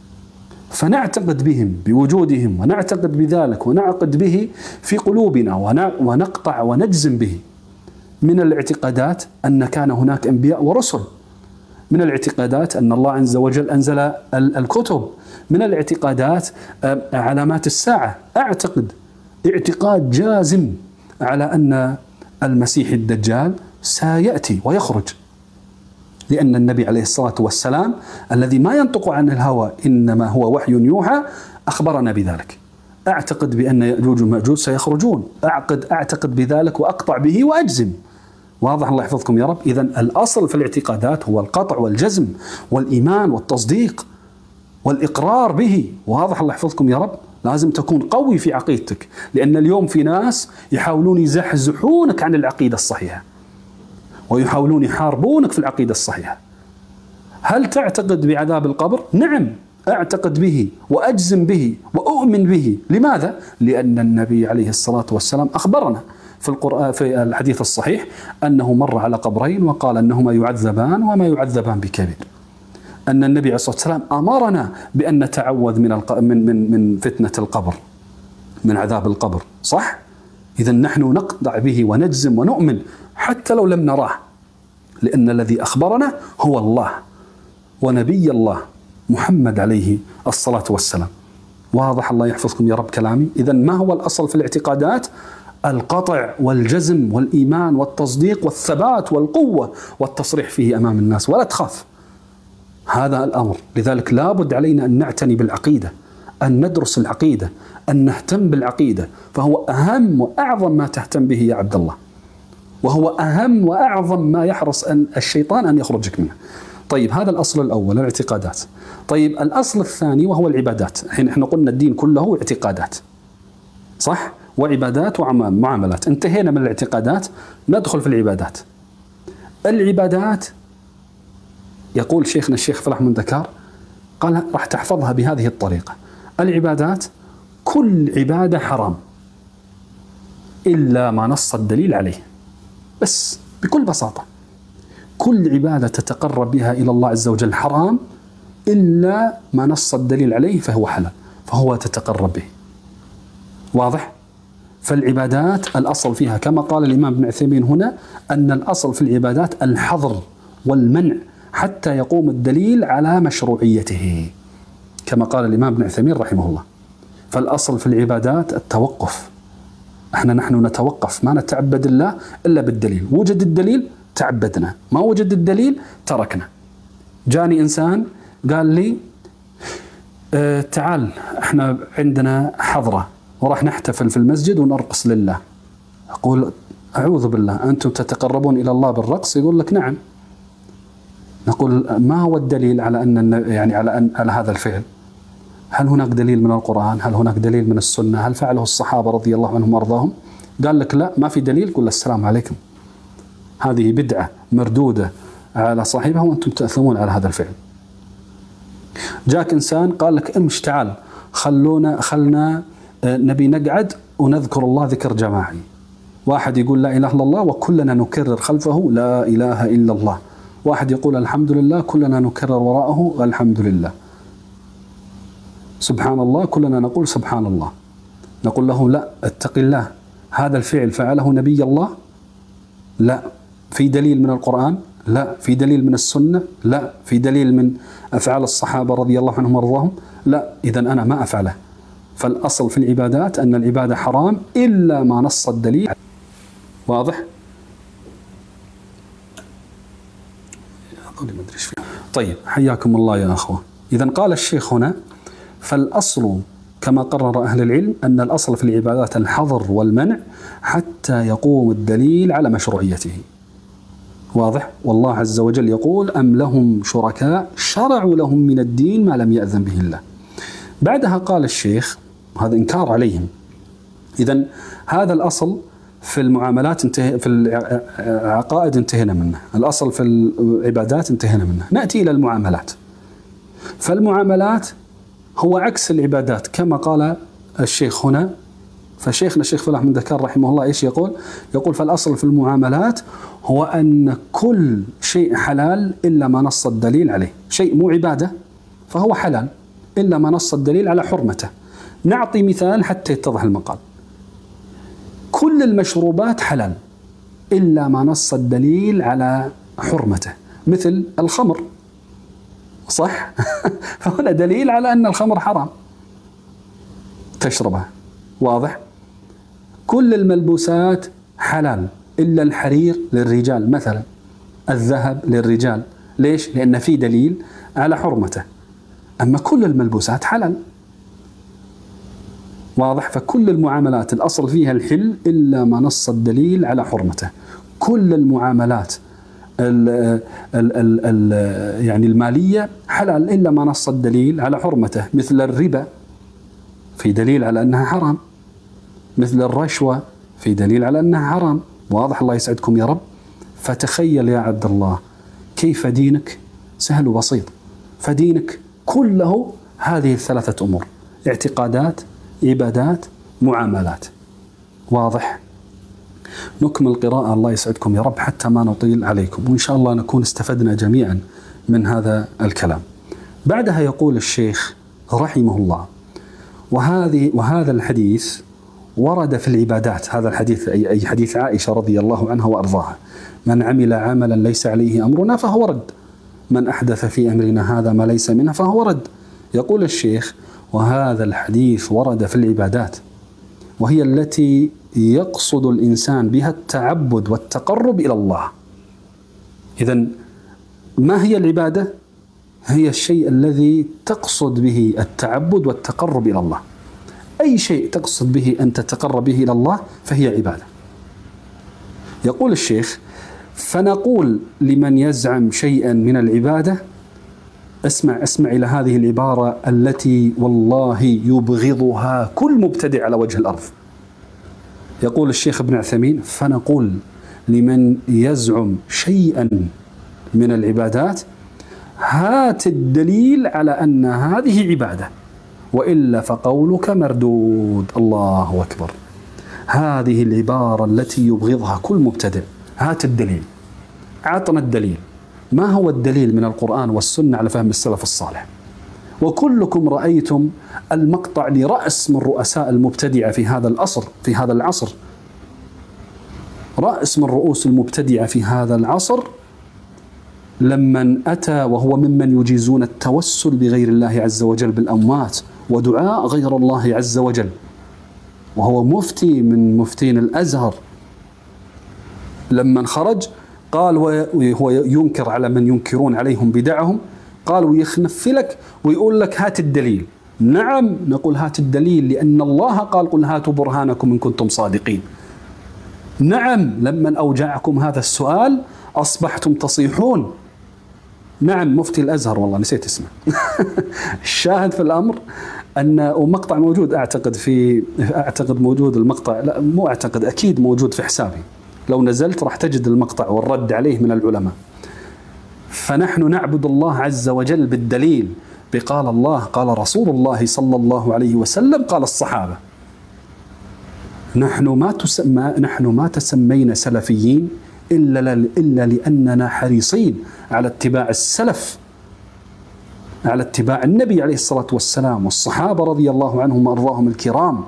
فنعتقد بهم بوجودهم، ونعتقد بذلك ونعقد به في قلوبنا، ونقطع ونجزم به. من الاعتقادات أن كان هناك أنبياء ورسل. من الاعتقادات أن الله عز وجل أنزل الكتب. من الاعتقادات علامات الساعة. أعتقد اعتقاد جازم على أن المسيح الدجال سيأتي ويخرج، لأن النبي عليه الصلاة والسلام الذي ما ينطق عن الهوى إنما هو وحي يوحى أخبرنا بذلك. أعتقد بأن يأجوج ومأجوج سيخرجون. أعقد أعتقد بذلك وأقطع به وأجزم. واضح؟ الله يحفظكم يا رب. إذن الأصل في الاعتقادات هو القطع والجزم والإيمان والتصديق والإقرار به. واضح؟ الله يحفظكم يا رب. لازم تكون قوي في عقيدتك، لأن اليوم في ناس يحاولون يزحزحونك عن العقيدة الصحيحة، ويحاولون يحاربونك في العقيدة الصحيحة. هل تعتقد بعذاب القبر؟ نعم، أعتقد به وأجزم به وأؤمن به. لماذا؟ لأن النبي عليه الصلاة والسلام أخبرنا في القرآن في الحديث الصحيح أنه مر على قبرين وقال أنهما يعذبان وما يعذبان بكبير. أن النبي عليه الصلاة والسلام أمرنا بأن نتعوذ من من من من فتنة القبر، من عذاب القبر. صح؟ إذا نحن نقطع به ونجزم ونؤمن حتى لو لم نراه، لأن الذي أخبرنا هو الله. ونبي الله محمد عليه الصلاة والسلام. واضح؟ الله يحفظكم يا رب كلامي. إذن ما هو الأصل في الاعتقادات؟ القطع والجزم والإيمان والتصديق والثبات والقوة والتصريح فيه أمام الناس، ولا تخاف. هذا الأمر. لذلك لابد علينا أن نعتني بالعقيدة، أن ندرس العقيدة، أن نهتم بالعقيدة، فهو أهم وأعظم ما تهتم به يا عبد الله، وهو أهم وأعظم ما يحرص أن الشيطان أن يخرجك منه. طيب، هذا الأصل الأول الاعتقادات. طيب، الأصل الثاني وهو العبادات. الحين احنا قلنا الدين كله اعتقادات، صح؟ وعبادات ومعاملات. انتهينا من الاعتقادات، ندخل في العبادات. العبادات يقول شيخنا الشيخ فلاح من دكار، قال راح تحفظها بهذه الطريقة: العبادات كل عبادة حرام إلا ما نص الدليل عليه. بس بكل بساطة، كل عبادة تتقرب بها إلى الله عز وجل حرام إلا ما نص الدليل عليه فهو حلال، فهو تتقرب به. واضح؟ فالعبادات الأصل فيها كما قال الإمام ابن عثيمين هنا، أن الأصل في العبادات الحظر والمنع حتى يقوم الدليل على مشروعيته، كما قال الإمام ابن عثيمين رحمه الله. فالأصل في العبادات التوقف. احنا نحن نتوقف، ما نتعبد الله إلا بالدليل. وجد الدليل تعبدنا، ما وجد الدليل تركنا. جاني إنسان قال لي اه تعال احنا عندنا حضرة وراح نحتفل في المسجد ونرقص لله. أقول أعوذ بالله، أنتم تتقربون إلى الله بالرقص؟ يقول لك نعم. نقول ما هو الدليل على أن يعني على أن على هذا الفعل؟ هل هناك دليل من القرآن؟ هل هناك دليل من السنة؟ هل فعله الصحابة رضي الله عنهم وارضاهم؟ قال لك لا، ما في دليل. قل السلام عليكم، هذه بدعة مردودة على صاحبها وأنتم تأثمون على هذا الفعل. جاك إنسان قال لك امش تعال خلونا خلنا نبي نقعد ونذكر الله ذكر جماعي. واحد يقول لا إله إلا الله وكلنا نكرر خلفه لا إله إلا الله. واحد يقول الحمد لله كلنا نكرر وراءه الحمد لله. سبحان الله كلنا نقول سبحان الله. نقول له لا، اتق الله، هذا الفعل فعله نبي الله؟ لا. في دليل من القرآن؟ لا. في دليل من السنة؟ لا. في دليل من أفعال الصحابة رضي الله عنهم وارضاهم؟ لا. إذن أنا ما أفعله. فالأصل في العبادات أن العبادة حرام إلا ما نص الدليل. واضح؟ طيب، حياكم الله يا أخوة. إذن قال الشيخ هنا: فالأصل كما قرر أهل العلم أن الأصل في العبادات الحظر والمنع حتى يقوم الدليل على مشروعيته. واضح؟ والله عز وجل يقول: أم لهم شركاء شرعوا لهم من الدين ما لم يأذن به الله. بعدها قال الشيخ، هذا إنكار عليهم. إذن هذا الأصل في المعاملات انتهى، في العقائد انتهينا منه، الأصل في العبادات انتهينا منه. نأتي إلى المعاملات. فالمعاملات هو عكس العبادات كما قال الشيخ هنا. فشيخنا الشيخ فلاح من دكار رحمه الله ايش يقول؟ يقول: فالأصل في المعاملات هو أن كل شيء حلال إلا ما نص الدليل عليه. شيء مو عبادة فهو حلال إلا ما نص الدليل على حرمته. نعطي مثال حتى يتضح المقال. كل المشروبات حلال إلا ما نص الدليل على حرمته، مثل الخمر، صح؟ فهنا دليل على أن الخمر حرام تشربها. واضح؟ كل الملبوسات حلال إلا الحرير للرجال مثلا، الذهب للرجال. ليش؟ لأن في دليل على حرمته. أما كل الملبوسات حلال. واضح؟ فكل المعاملات الأصل فيها الحل إلا ما نص الدليل على حرمته. كل المعاملات ال ال ال ال يعني المالية حلال إلا ما نص الدليل على حرمته، مثل الربا في دليل على أنها حرام، مثل الرشوة في دليل على أنها حرام. واضح؟ الله يسعدكم يا رب. فتخيل يا عبد الله كيف دينك سهل وبسيط. فدينك كله هذه الثلاثة أمور: اعتقادات، عبادات، معاملات. واضح؟ نكمل القراءة الله يسعدكم يا رب حتى ما نطيل عليكم، وإن شاء الله نكون استفدنا جميعا من هذا الكلام. بعدها يقول الشيخ رحمه الله: وهذه وهذا الحديث ورد في العبادات. هذا الحديث أي حديث عائشة رضي الله عنها وأرضاها: من عمل عملا ليس عليه أمرنا فهو رد. من أحدث في أمرنا هذا ما ليس منه فهو رد. يقول الشيخ: وهذا الحديث ورد في العبادات، وهي التي يقصد الإنسان بها التعبد والتقرب إلى الله. إذن ما هي العبادة؟ هي الشيء الذي تقصد به التعبد والتقرب إلى الله. أي شيء تقصد به أن تتقرب به إلى الله فهي عبادة. يقول الشيخ: فنقول لمن يزعم شيئا من العبادة، اسمع اسمع إلى هذه العبارة التي والله يبغضها كل مبتدع على وجه الأرض. يقول الشيخ ابن عثيمين: فنقول لمن يزعم شيئا من العبادات هات الدليل على أن هذه عبادة، وإلا فقولك مردود. الله أكبر. هذه العبارة التي يبغضها كل مبتدع. هات الدليل، عطنا الدليل. ما هو الدليل من القرآن والسنة على فهم السلف الصالح؟ وكلكم رأيتم المقطع لرأس من رؤساء المبتدعة في هذا العصر في هذا العصر رأس من رؤوس المبتدعة في هذا العصر لمن أتى وهو ممن يجيزون التوسل بغير الله عز وجل بالأموات ودعاء غير الله عز وجل، وهو مفتي من مفتين الأزهر. لما خرج قال وهو ينكر على من ينكرون عليهم بدعهم، قال ويخنف لك ويقول لك هات الدليل. نعم نقول هات الدليل، لأن الله قال قل هاتوا برهانكم إن كنتم صادقين. نعم لما أوجعكم هذا السؤال أصبحتم تصيحون. نعم مفتي الأزهر، والله نسيت اسمه. الشاهد في الأمر أن ومقطع موجود، أعتقد في أعتقد موجود المقطع، لا مو أعتقد أكيد موجود في حسابي، لو نزلت راح تجد المقطع والرد عليه من العلماء. فنحن نعبد الله عز وجل بالدليل، بقال الله قال رسول الله صلى الله عليه وسلم قال الصحابة. نحن ما تسمى نحن ما تسمينا سلفيين إلا إلا لأننا حريصين على اتباع السلف، على اتباع النبي عليه الصلاة والسلام والصحابة رضي الله عنهم وأرضاهم الكرام.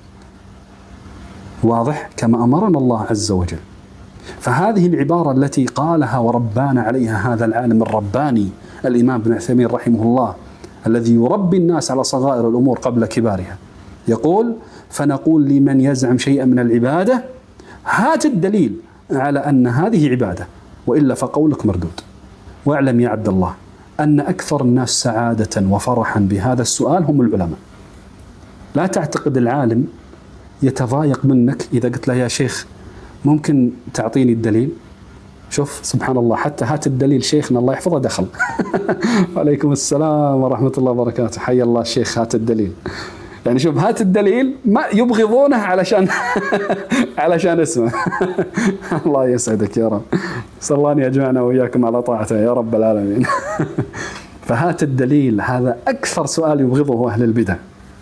واضح؟ كما أمرنا الله عز وجل. فهذه العبارة التي قالها وربانا عليها هذا العالم الرباني الإمام ابن عثيمين رحمه الله، الذي يربي الناس على صغائر الأمور قبل كبارها، يقول فنقول لمن يزعم شيئا من العبادة هات الدليل على أن هذه عبادة، وإلا فقولك مردود. واعلم يا عبد الله أن أكثر الناس سعادة وفرحا بهذا السؤال هم العلماء. لا تعتقد العالم يتضايق منك إذا قلت له يا شيخ ممكن تعطيني الدليل؟ شوف سبحان الله، حتى هات الدليل شيخنا الله يحفظه دخل. وعليكم السلام ورحمة الله وبركاته، حي الله الشيخ هات الدليل. يعني شوف هات الدليل، ما يبغضونه علشان علشان اسمه. الله يسعدك يا رب، صلى الله أن يجمعنا وإياكم على طاعته يا رب العالمين. فهات الدليل، هذا أكثر سؤال يبغضه أهل البدع.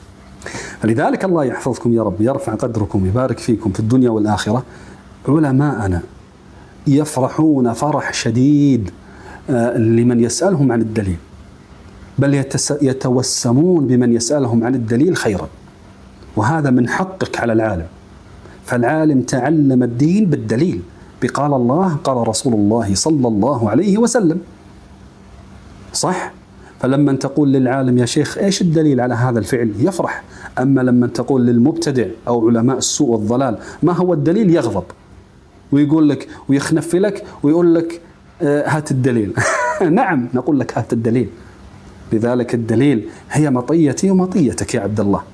فلذلك الله يحفظكم يا رب، يرفع قدركم، يبارك فيكم في الدنيا والآخرة. علماءنا يفرحون فرح شديد لمن يسألهم عن الدليل، بل يتوسمون بمن يسألهم عن الدليل خيرا، وهذا من حقك على العالم. فالعالم تعلم الدين بالدليل، بقال الله قال رسول الله صلى الله عليه وسلم. صح؟ فلما تقول للعالم يا شيخ ايش الدليل على هذا الفعل يفرح، أما لما تقول للمبتدع أو علماء السوء والضلال ما هو الدليل يغضب ويقول لك ويخنف لك ويقول لك هات الدليل. نعم نقول لك هات الدليل. لذلك الدليل هي مطيتي ومطيتك يا عبد الله.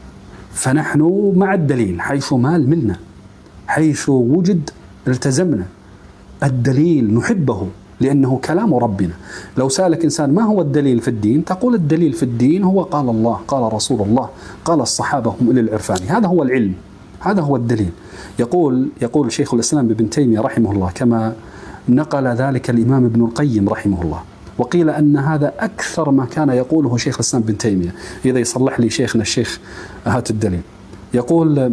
فنحن مع الدليل حيث ما ملنا، حيث وجد التزمنا. الدليل نحبه لأنه كلام ربنا. لو سألك إنسان ما هو الدليل في الدين، تقول الدليل في الدين هو قال الله قال رسول الله قال الصحابة هم أولي العرفان. هذا هو العلم، هذا هو الدليل. يقول يقول شيخ الإسلام ابن تيمية رحمه الله، كما نقل ذلك الإمام ابن القيم رحمه الله، وقيل أن هذا أكثر ما كان يقوله شيخ الإسلام ابن تيمية. إذا يصلح لي شيخنا الشيخ هات الدليل. يقول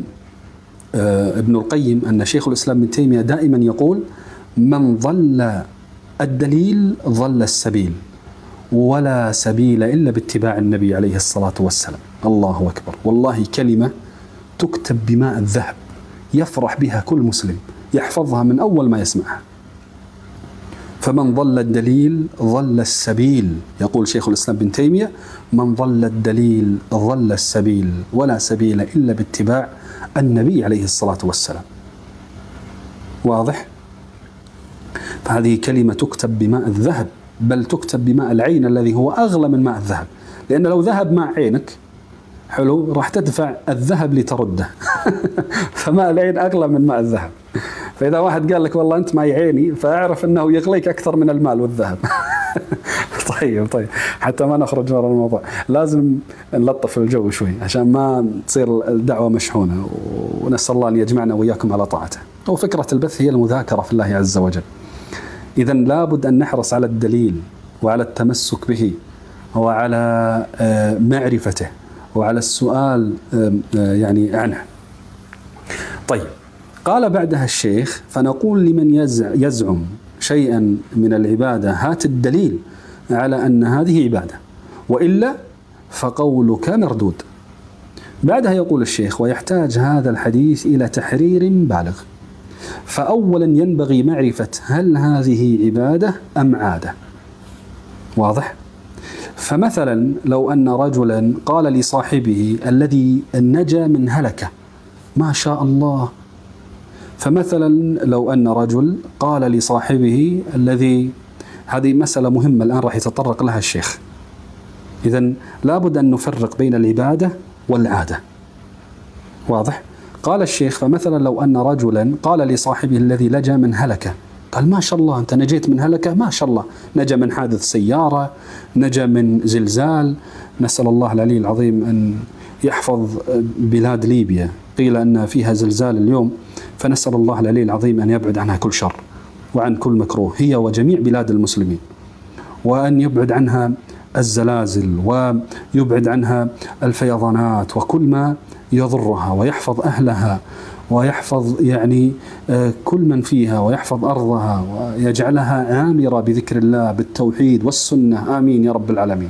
ابن القيم أن شيخ الإسلام ابن تيمية دائما يقول من ضل الدليل ضل السبيل، ولا سبيل إلا باتباع النبي عليه الصلاة والسلام. الله أكبر. والله كلمة تكتب بماء الذهب يفرح بها كل مسلم، يحفظها من أول ما يسمعها. فمن ضل الدليل ضل السبيل. يقول شيخ الإسلام ابن تيمية: من ضل الدليل ضل السبيل، ولا سبيل إلا باتباع النبي عليه الصلاة والسلام. واضح؟ فهذه كلمة تكتب بماء الذهب، بل تكتب بماء العين الذي هو أغلى من ماء الذهب، لأن لو ذهب ماء عينك حلو راح تدفع الذهب لترده فماء العين أغلى من ماء الذهب. فإذا واحد قال لك والله أنت معي عيني، فأعرف أنه يغليك أكثر من المال والذهب. طيب طيب حتى ما نخرج من الموضوع، لازم نلطف الجو شوي عشان ما تصير الدعوة مشحونة، ونسأل الله أن يجمعنا وإياكم على طاعته. وفكرة البث هي المذاكرة في الله عز وجل. إذا لابد أن نحرص على الدليل وعلى التمسك به وعلى معرفته وعلى السؤال يعني عنه. طيب، قال بعدها الشيخ: فنقول لمن يزعم شيئا من العبادة هات الدليل على أن هذه عبادة، وإلا فقولك مردود. بعدها يقول الشيخ: ويحتاج هذا الحديث إلى تحرير بالغ. فأولا ينبغي معرفة هل هذه عبادة أم عادة. واضح؟ فمثلا لو أن رجلا قال لصاحبه الذي نجا من هلكة: ما شاء الله. فمثلا لو أن رجل قال لصاحبه الذي، هذه مسألة مهمة الآن راح يتطرق لها الشيخ. إذن لابد أن نفرق بين العبادة والعادة. واضح؟ قال الشيخ: فمثلا لو أن رجلا قال لصاحبه الذي نجا من هلكة، قال: ما شاء الله أنت نجيت من هلكة، ما شاء الله، نجا من حادث سيارة، نجا من زلزال. نسأل الله العلي العظيم أن يحفظ بلاد ليبيا، قيل أن فيها زلزال اليوم، فنسأل الله العلي العظيم أن يبعد عنها كل شر وعن كل مكروه، هي وجميع بلاد المسلمين، وأن يبعد عنها الزلازل ويبعد عنها الفيضانات وكل ما يضرها، ويحفظ أهلها ويحفظ يعني كل من فيها، ويحفظ أرضها ويجعلها عامرة بذكر الله بالتوحيد والسنة، آمين يا رب العالمين.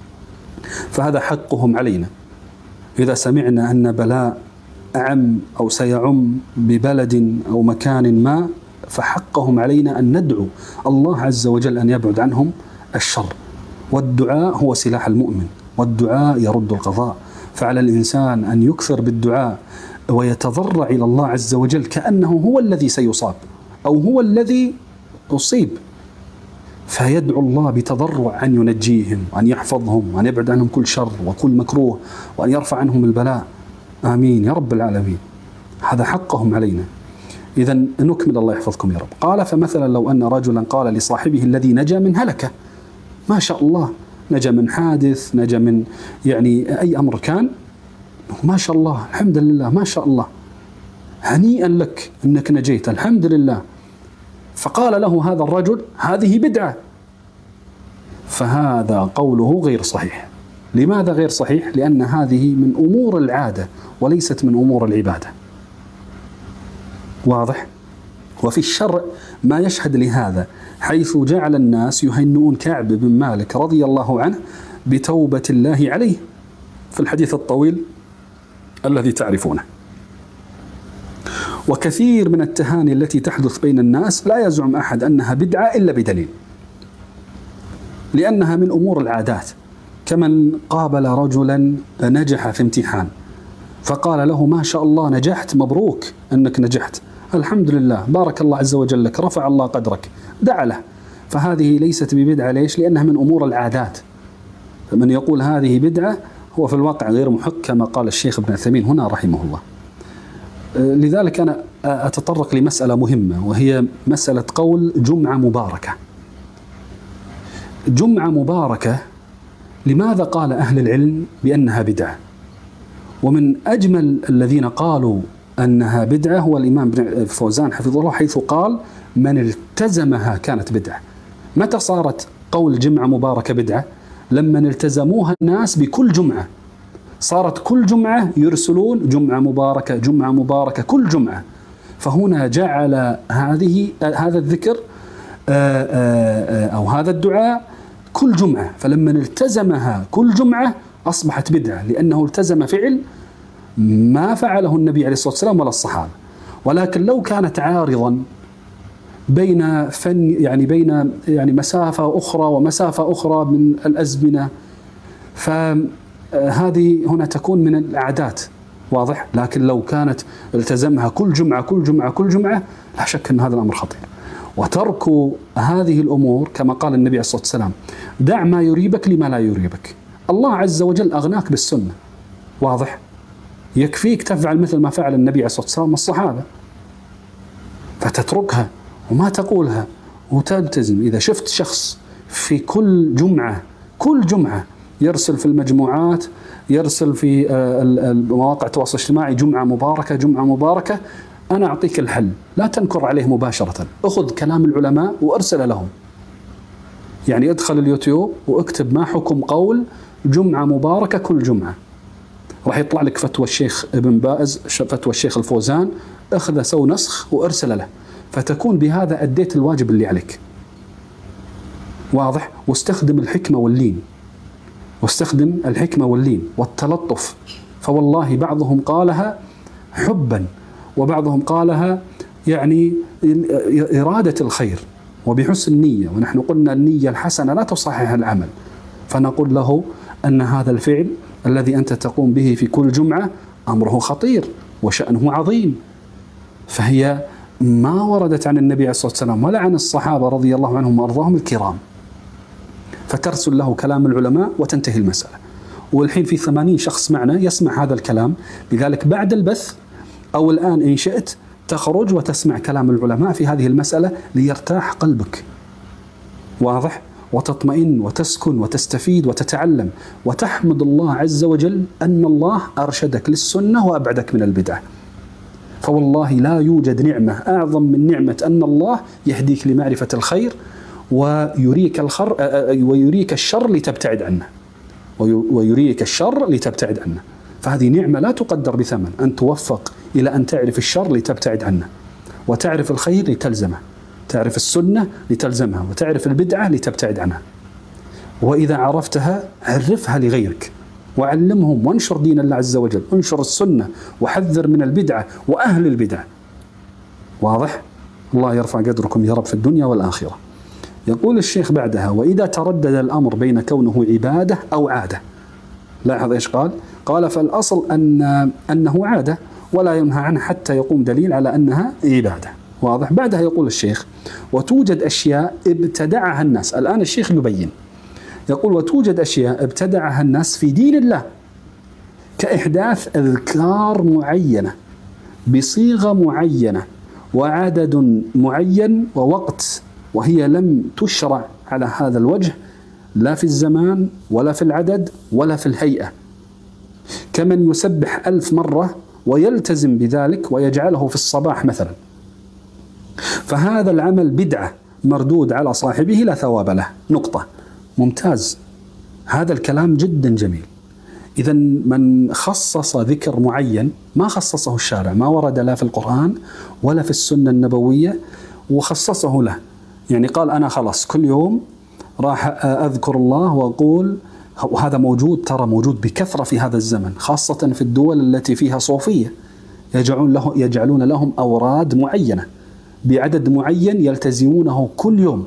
فهذا حقهم علينا. إذا سمعنا أن بلاء أعم أو سيعم ببلد أو مكان ما، فحقهم علينا أن ندعو الله عز وجل أن يبعد عنهم الشر. والدعاء هو سلاح المؤمن، والدعاء يرد القضاء. فعلى الإنسان أن يكثر بالدعاء ويتضرع إلى الله عز وجل كأنه هو الذي سيصاب أو هو الذي أصيب، فيدعو الله بتضرع أن ينجيهم وأن يحفظهم وأن يبعد عنهم كل شر وكل مكروه وأن يرفع عنهم البلاء، آمين يا رب العالمين. هذا حقهم علينا. إذا نكمل، الله يحفظكم يا رب. قال: فمثلا لو أن رجلا قال لصاحبه الذي نجا من هلكة: ما شاء الله، نجا من حادث، نجا من يعني أي أمر كان، ما شاء الله، الحمد لله، ما شاء الله، هنيئا لك أنك نجيت، الحمد لله. فقال له هذا الرجل: هذه بدعة. فهذا قوله غير صحيح. لماذا غير صحيح؟ لأن هذه من أمور العادة وليست من أمور العبادة. واضح؟ وفي الشرع ما يشهد لهذا، حيث جعل الناس يهنئون كعب بن مالك رضي الله عنه بتوبة الله عليه في الحديث الطويل الذي تعرفونه. وكثير من التهاني التي تحدث بين الناس لا يزعم أحد أنها بدعة إلا بدليل، لأنها من أمور العادات. كمن قابل رجلا نجح في امتحان فقال له: ما شاء الله نجحت، مبروك أنك نجحت، الحمد لله، بارك الله عز وجل لك، رفع الله قدرك، دعا له. فهذه ليست ببدعة. ليش؟ لأنها من أمور العادات. فمن يقول هذه بدعة هو في الواقع غير محق، كما قال الشيخ ابن عثيمين هنا رحمه الله. لذلك أنا أتطرق لمسألة مهمة، وهي مسألة قول جمعة مباركة. جمعة مباركة، لماذا قال أهل العلم بأنها بدعة؟ ومن أجمل الذين قالوا أنها بدعة هو الإمام ابن فوزان حفظه الله، حيث قال: من التزمها كانت بدعة. متى صارت قول جمعة مباركة بدعة؟ لما التزموها الناس بكل جمعة، صارت كل جمعة يرسلون جمعة مباركة جمعة مباركة كل جمعة. فهنا جعل هذه هذا الذكر أو هذا الدعاء كل جمعة، فلما التزمها كل جمعة أصبحت بدعة، لأنه التزم فعل ما فعله النبي عليه الصلاة والسلام ولا الصحابة. ولكن لو كانت عارضا بين فن يعني بين يعني مسافة أخرى ومسافة أخرى من الأزمنة، فهذه هنا تكون من العادات، واضح؟ لكن لو كانت التزمها كل جمعة كل جمعة كل جمعة لا شك أن هذا الأمر خطير. وترك هذه الأمور كما قال النبي عليه الصلاة والسلام: دع ما يريبك لما لا يريبك. الله عز وجل أغناك بالسنة، واضح؟ يكفيك تفعل مثل ما فعل النبي عليه الصلاة والسلام والصحابة، فتتركها وما تقولها وتلتزم. إذا شفت شخص في كل جمعة كل جمعة يرسل في المجموعات، يرسل في المواقع التواصل الاجتماعي: جمعة مباركة جمعة مباركة، أنا أعطيك الحل، لا تنكر عليه مباشرة، أخذ كلام العلماء وأرسل لهم. يعني ادخل اليوتيوب واكتب ما حكم قول جمعة مباركة كل جمعة، راح يطلع لك فتوى الشيخ ابن باز، فتوى الشيخ الفوزان، اخذ سو نسخ وارسل له، فتكون بهذا أديت الواجب اللي عليك، واضح؟ واستخدم الحكمة واللين، واستخدم الحكمة واللين والتلطف. فوالله بعضهم قالها حبا، وبعضهم قالها يعني إرادة الخير وبحسن النية، ونحن قلنا النية الحسنة لا تصحح العمل. فنقول له أن هذا الفعل الذي أنت تقوم به في كل جمعة أمره خطير وشأنه عظيم، فهي ما وردت عن النبي عليه الصلاة والسلام ولا عن الصحابة رضي الله عنهم وأرضاهم الكرام. فترسل له كلام العلماء وتنتهي المسألة. والحين في ثمانين شخص معنا يسمع هذا الكلام، لذلك بعد البث أو الآن إن شئت تخرج وتسمع كلام العلماء في هذه المسألة ليرتاح قلبك، واضح؟ وتطمئن وتسكن وتستفيد وتتعلم وتحمد الله عز وجل أن الله أرشدك للسنة وأبعدك من البدعة. فوالله لا يوجد نعمة أعظم من نعمة أن الله يهديك لمعرفة الخير ويريك الخر ويريك الشر لتبتعد عنه، ويريك الشر لتبتعد عنه. فهذه نعمة لا تقدر بثمن، أن توفق إلى أن تعرف الشر لتبتعد عنه، وتعرف الخير لتلزمه، تعرف السنة لتلزمها، وتعرف البدعة لتبتعد عنها. وإذا عرفتها عرفها لغيرك وعلمهم، وانشر دين الله عز وجل، انشر السنة وحذر من البدعة وأهل البدع، واضح؟ الله يرفع قدركم يا رب في الدنيا والآخرة. يقول الشيخ بعدها: وإذا تردد الأمر بين كونه عبادة أو عادة. لاحظ إيش قال؟ قال: فالأصل أن أنه عادة ولا ينهى عنه حتى يقوم دليل على أنها عبادة، واضح؟ بعدها يقول الشيخ: وتوجد أشياء ابتدعها الناس. الآن الشيخ يبين، يقول: وتوجد أشياء ابتدعها الناس في دين الله كإحداث أذكار معينة بصيغة معينة وعدد معين ووقت، وهي لم تشرع على هذا الوجه لا في الزمان ولا في العدد ولا في الهيئة، كمن يسبح ألف مرة ويلتزم بذلك ويجعله في الصباح مثلا، فهذا العمل بدعة مردود على صاحبه لا ثواب له. نقطة. ممتاز، هذا الكلام جدا جميل. إذا من خصص ذكر معين ما خصصه الشارع، ما ورد لا في القرآن ولا في السنة النبوية وخصصه له، يعني قال أنا خلاص كل يوم راح أذكر الله وأقول، وهذا موجود، ترى موجود بكثرة في هذا الزمن، خاصة في الدول التي فيها صوفية، يجعلون له يجعلون لهم أوراد معينة بعدد معين يلتزمونه كل يوم،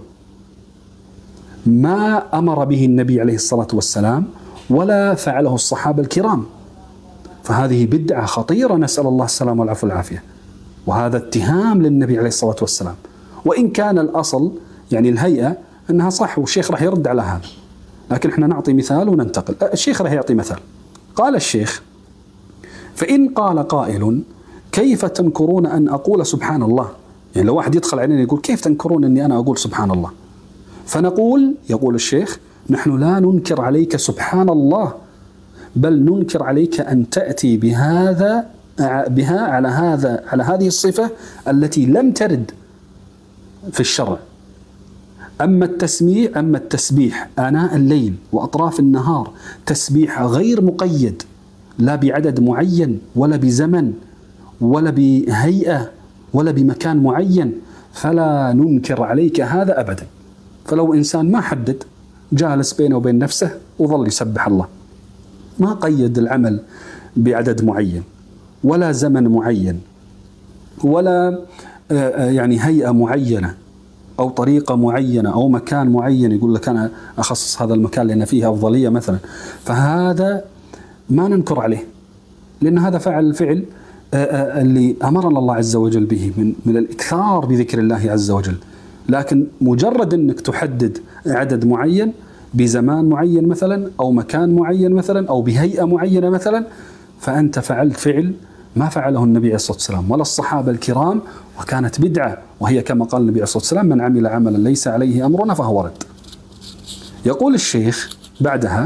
ما أمر به النبي عليه الصلاة والسلام ولا فعله الصحابة الكرام. فهذه بدعة خطيرة، نسأل الله السلامة والعفو والعافية، وهذا اتهام للنبي عليه الصلاة والسلام. وإن كان الأصل يعني الهيئة أنها صح، والشيخ راح يرد على هذا، لكن احنا نعطي مثال وننتقل. الشيخ راح يعطي مثال. قال الشيخ: فإن قال قائل: كيف تنكرون أن أقول سبحان الله؟ يعني لو واحد يدخل علينا يقول: كيف تنكرون أني أنا أقول سبحان الله؟ فنقول، يقول الشيخ: نحن لا ننكر عليك سبحان الله، بل ننكر عليك أن تأتي بهذا بها على هذا على هذه الصفة التي لم ترد في الشرع. أما التسميع أما التسبيح آناء الليل وأطراف النهار، تسبيح غير مقيد لا بعدد معين ولا بزمن ولا بهيئة ولا بمكان معين، فلا ننكر عليك هذا أبدا. فلو إنسان ما حدد، جالس بينه وبين نفسه وظل يسبح الله، ما قيد العمل بعدد معين ولا زمن معين ولا يعني هيئة معينة أو طريقة معينة أو مكان معين، يقول لك أنا أخصص هذا المكان لأن فيه أفضلية مثلا، فهذا ما ننكر عليه، لأن هذا فعل الفعل اللي أمرنا الله عز وجل به من من الإكثار بذكر الله عز وجل. لكن مجرد أنك تحدد عدد معين بزمان معين مثلا أو مكان معين مثلا أو بهيئة معينة مثلا، فأنت فعلت فعل ما فعله النبي عليه الصلاة والسلام ولا الصحابة الكرام، وكانت بدعة، وهي كما قال النبي عليه الصلاة والسلام: من عمل عملا ليس عليه أمرنا فهو رد. يقول الشيخ بعدها: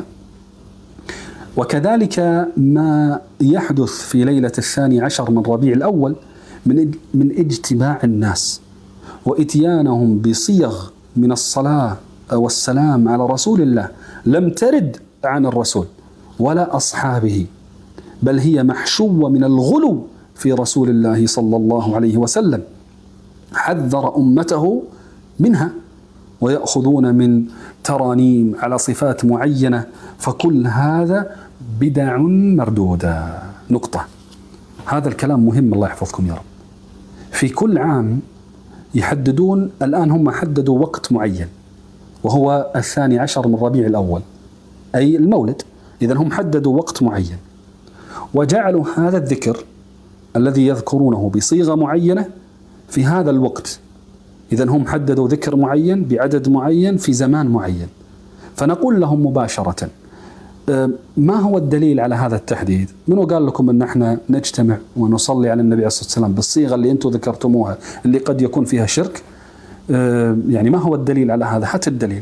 وكذلك ما يحدث في ليلة الثاني عشر من ربيع الأول من من اجتماع الناس وإتيانهم بصيغ من الصلاة والسلام على رسول الله لم ترد عن الرسول ولا أصحابه، بل هي محشوة من الغلو في رسول الله صلى الله عليه وسلم، حذر أمته منها، ويأخذون من ترانيم على صفات معينة، فكل هذا بدع مردودة. نقطة. هذا الكلام مهم، الله يحفظكم يا رب. في كل عام يحددون، الآن هم حددوا وقت معين وهو الثاني عشر من ربيع الأول أي المولد، إذا هم حددوا وقت معين وجعلوا هذا الذكر الذي يذكرونه بصيغة معينة في هذا الوقت. إذا هم حددوا ذكر معين بعدد معين في زمان معين، فنقول لهم مباشرة: ما هو الدليل على هذا التحديد؟ منو قال لكم أن احنا نجتمع ونصلي على النبي عليه الصلاة والسلام بالصيغة اللي أنتم ذكرتموها اللي قد يكون فيها شرك؟ يعني ما هو الدليل على هذا؟ حتى الدليل.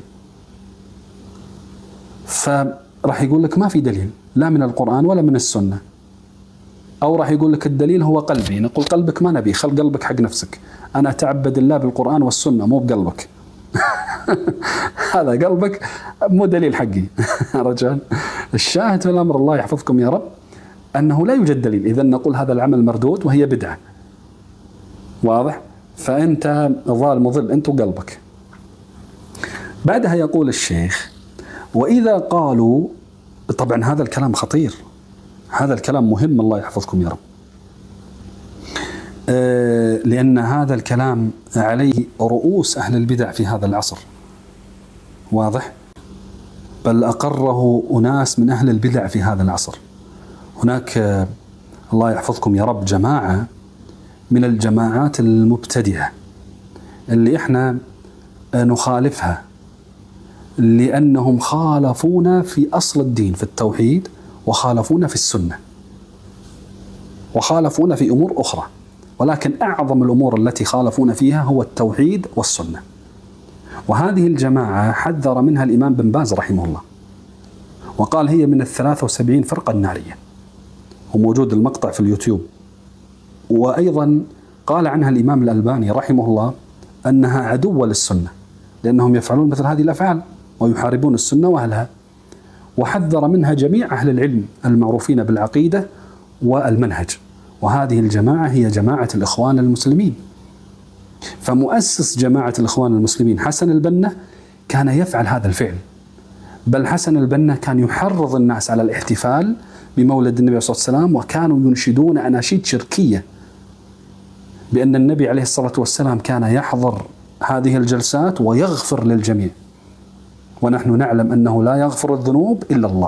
فراح يقول لك ما في دليل لا من القرآن ولا من السنة، أو راح يقول لك الدليل هو قلبي. نقول قلبك ما نبي، خل قلبك حق نفسك، أنا أتعبد الله بالقرآن والسنة مو بقلبك. هذا قلبك مو دليل حقي. رجال الشاهد في الأمر، الله يحفظكم يا رب، أنه لا يوجد دليل، إذا نقول هذا العمل مردود وهي بدعة. واضح؟ فأنت ظالم مضل، أنت وقلبك. بعدها يقول الشيخ: وإذا قالوا، طبعا هذا الكلام خطير، هذا الكلام مهم، الله يحفظكم يا رب، آه لأن هذا الكلام عليه رؤوس أهل البدع في هذا العصر. واضح؟ بل أقره أناس من أهل البدع في هذا العصر. هناك آه الله يحفظكم يا رب جماعة من الجماعات المبتدعة اللي احنا آه نخالفها، لأنهم خالفونا في أصل الدين في التوحيد، وخالفونا في السنة، وخالفونا في أمور أخرى، ولكن أعظم الأمور التي خالفونا فيها هو التوحيد والسنة. وهذه الجماعة حذر منها الإمام بن باز رحمه الله، وقال هي من الثلاثة وسبعين فرقة النارية، وموجود المقطع في اليوتيوب. وأيضا قال عنها الإمام الألباني رحمه الله أنها عدوة للسنة، لأنهم يفعلون مثل هذه الأفعال ويحاربون السنة وأهلها. وحذر منها جميع أهل العلم المعروفين بالعقيدة والمنهج، وهذه الجماعة هي جماعة الإخوان المسلمين. فمؤسس جماعة الإخوان المسلمين حسن البنا كان يفعل هذا الفعل، بل حسن البنا كان يحرض الناس على الاحتفال بمولد النبي صلى الله عليه وسلم، وكانوا ينشدون أناشيد شركية بأن النبي عليه الصلاة والسلام كان يحضر هذه الجلسات ويغفر للجميع، ونحن نعلم أنه لا يغفر الذنوب إلا الله.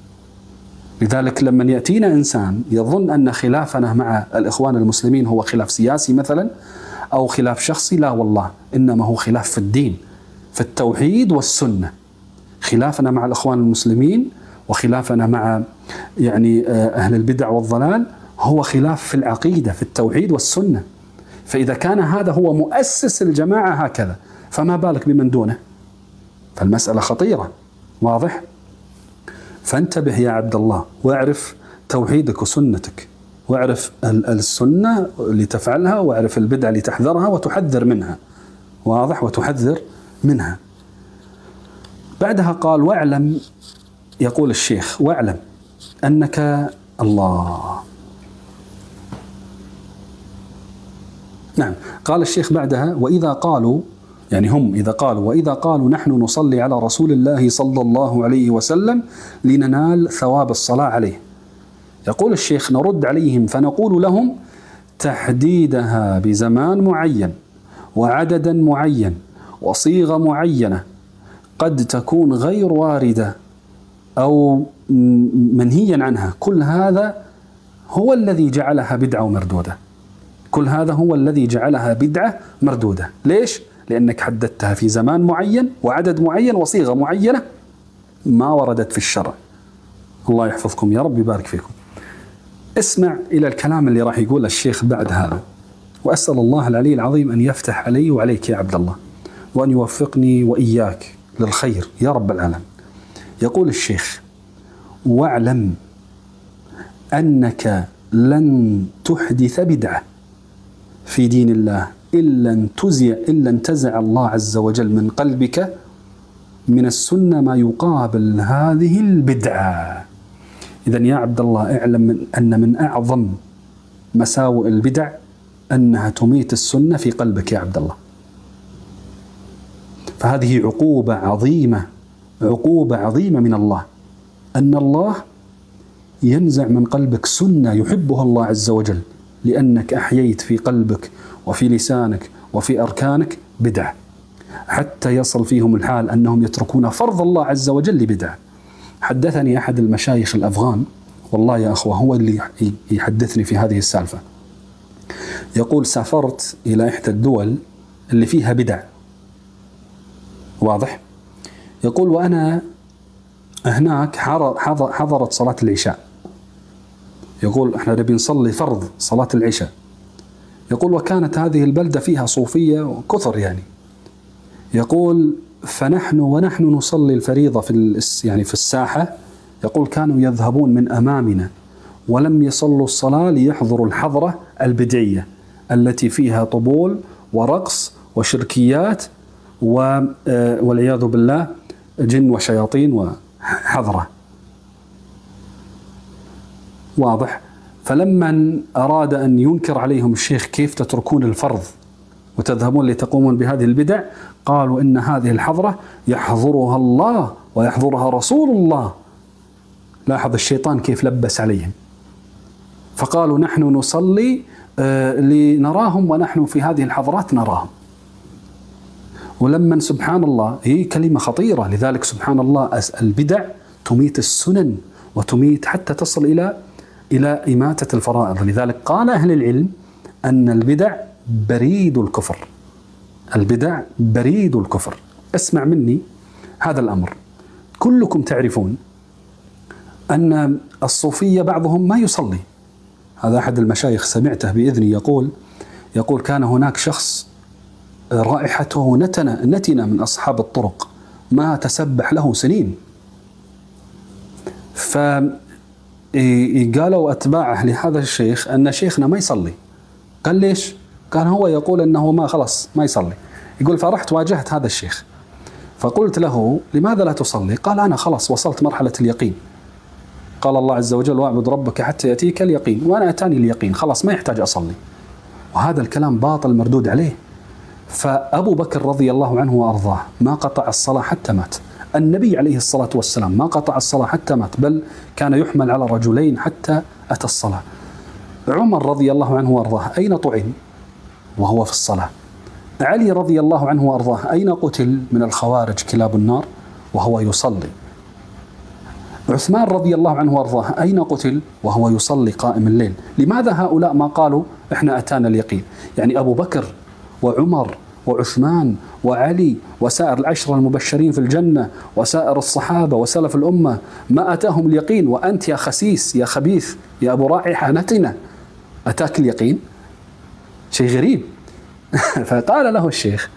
لذلك لما يأتينا إنسان يظن أن خلافنا مع الإخوان المسلمين هو خلاف سياسي مثلا أو خلاف شخصي، لا والله، إنما هو خلاف في الدين، في التوحيد والسنة. خلافنا مع الإخوان المسلمين وخلافنا مع يعني أهل البدع والضلال هو خلاف في العقيدة، في التوحيد والسنة. فإذا كان هذا هو مؤسس الجماعة هكذا، فما بالك بمن دونه؟ فالمسألة خطيرة. واضح؟ فانتبه يا عبد الله، واعرف توحيدك وسنتك، واعرف السنة اللي تفعلها، واعرف البدع اللي تحذرها وتحذر منها. واضح؟ وتحذر منها. بعدها قال: واعلم، يقول الشيخ: واعلم أنك الله. نعم، قال الشيخ بعدها: وإذا قالوا، يعني هم إذا قالوا وإذا قالوا نحن نصلي على رسول الله صلى الله عليه وسلم لننال ثواب الصلاة عليه، يقول الشيخ: نرد عليهم فنقول لهم: تحديدها بزمان معين وعددا معين وصيغة معينة قد تكون غير واردة أو منهيا عنها، كل هذا هو الذي جعلها بدعة ومردودة. كل هذا هو الذي جعلها بدعة مردودة. ليش؟ لأنك حددتها في زمان معين وعدد معين وصيغة معينة ما وردت في الشرع. الله يحفظكم يا رب، يبارك فيكم. اسمع إلى الكلام اللي راح يقوله الشيخ بعد هذا، وأسأل الله العلي العظيم أن يفتح علي وعليك يا عبد الله، وأن يوفقني وإياك للخير يا رب العالمين. يقول الشيخ: واعلم أنك لن تحدث بدعة في دين الله إلا انتزع إلا انتزع الله عز وجل من قلبك من السنة ما يقابل هذه البدعة. إذن يا عبد الله اعلم من أن من أعظم مساوئ البدع أنها تميت السنة في قلبك يا عبد الله. فهذه عقوبة عظيمة، عقوبة عظيمة من الله، أن الله ينزع من قلبك سنة يحبها الله عز وجل لأنك أحييت في قلبك وفي لسانك وفي أركانك بدعة، حتى يصل فيهم الحال أنهم يتركون فرض الله عز وجل لبدعة. حدثني أحد المشايخ الأفغان، والله يا أخوة هو اللي يحدثني في هذه السالفة، يقول: سافرت إلى إحدى الدول اللي فيها بدع، واضح؟ يقول: وأنا هناك حضرت صلاة العشاء، يقول إحنا نبي نصلي فرض صلاة العشاء، يقول: وكانت هذه البلدة فيها صوفية كثر يعني، يقول: فنحن ونحن نصلي الفريضة في يعني في الساحة، يقول كانوا يذهبون من أمامنا ولم يصلوا الصلاة ليحضروا الحضرة البدعية التي فيها طبول ورقص وشركيات والعياذ بالله جن وشياطين وحضرة، واضح؟ فلما أراد أن ينكر عليهم الشيخ كيف تتركون الفرض وتذهبون لتقومون بهذه البدع، قالوا إن هذه الحضرة يحضرها الله ويحضرها رسول الله. لاحظ الشيطان كيف لبس عليهم، فقالوا نحن نصلي لنراهم ونحن في هذه الحضرات نراهم. ولما سبحان الله هي كلمة خطيرة، لذلك سبحان الله البدع تميت السنن وتميت حتى تصل إلى إلى إماتة الفرائض. لذلك قال أهل العلم أن البدع بريد الكفر، البدع بريد الكفر. اسمع مني هذا الأمر، كلكم تعرفون أن الصوفية بعضهم ما يصلي. هذا أحد المشايخ سمعته بإذني يقول يقول كان هناك شخص رائحته نتنة نتنة من أصحاب الطرق ما تسبح له سنين، فقالوا أتباعه لهذا الشيخ أن شيخنا ما يصلي. قال ليش؟ كان هو يقول أنه ما خلص ما يصلي. يقول فرحت واجهت هذا الشيخ فقلت له لماذا لا تصلي؟ قال أنا خلص وصلت مرحلة اليقين، قال الله عز وجل واعبد ربك حتى يأتيك اليقين، وأنا أتاني اليقين خلاص ما يحتاج أصلي. وهذا الكلام باطل مردود عليه. فأبو بكر رضي الله عنه وأرضاه ما قطع الصلاة حتى مات، النبي عليه الصلاة والسلام ما قطع الصلاة حتى مات، بل كان يحمل على رجلين حتى أتى الصلاة. عمر رضي الله عنه وأرضاه أين طعن وهو في الصلاة؟ علي رضي الله عنه وأرضاه أين قتل من الخوارج كلاب النار وهو يصلي؟ عثمان رضي الله عنه وأرضاه أين قتل وهو يصلي قائم الليل؟ لماذا هؤلاء ما قالوا إحنا أتانا اليقين؟ يعني أبو بكر وعمر وعثمان وعلي وسائر العشرة المبشرين في الجنة وسائر الصحابة وسلف الأمة ما أتاهم اليقين، وأنت يا خسيس يا خبيث يا أبو رائحة نتنة أتاك اليقين؟ شيء غريب. فقال له الشيخ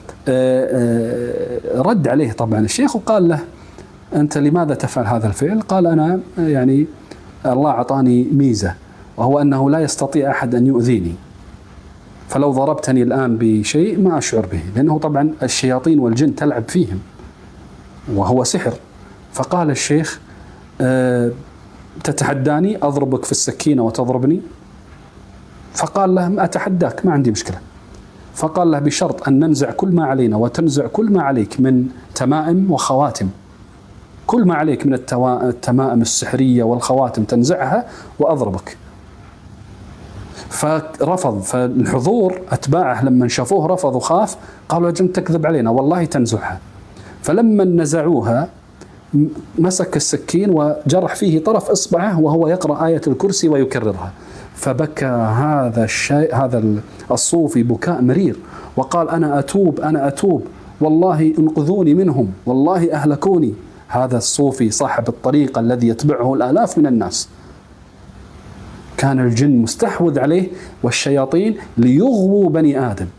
رد عليه طبعا الشيخ وقال له أنت لماذا تفعل هذا الفعل؟ قال أنا يعني الله أعطاني ميزة وهو أنه لا يستطيع أحد أن يؤذيني، فلو ضربتني الآن بشيء ما أشعر به، لأنه طبعا الشياطين والجن تلعب فيهم وهو سحر. فقال الشيخ أه تتحداني أضربك في السكينة وتضربني؟ فقال له أتحداك ما عندي مشكلة. فقال له بشرط أن ننزع كل ما علينا وتنزع كل ما عليك من تمائم وخواتم، كل ما عليك من التمائم السحرية والخواتم تنزعها وأضربك. فرفض. فالحضور أتباعه لما شافوه رفض وخاف، قالوا أجل تكذب علينا والله تنزعها. فلما نزعوها مسك السكين وجرح فيه طرف إصبعه وهو يقرأ آية الكرسي ويكررها. فبكى هذا الشيء هذا الصوفي بكاء مرير وقال أنا أتوب أنا أتوب والله انقذوني منهم والله أهلكوني. هذا الصوفي صاحب الطريقة الذي يتبعه الآلاف من الناس، كان الجن مستحوذ عليه والشياطين ليغووا بني آدم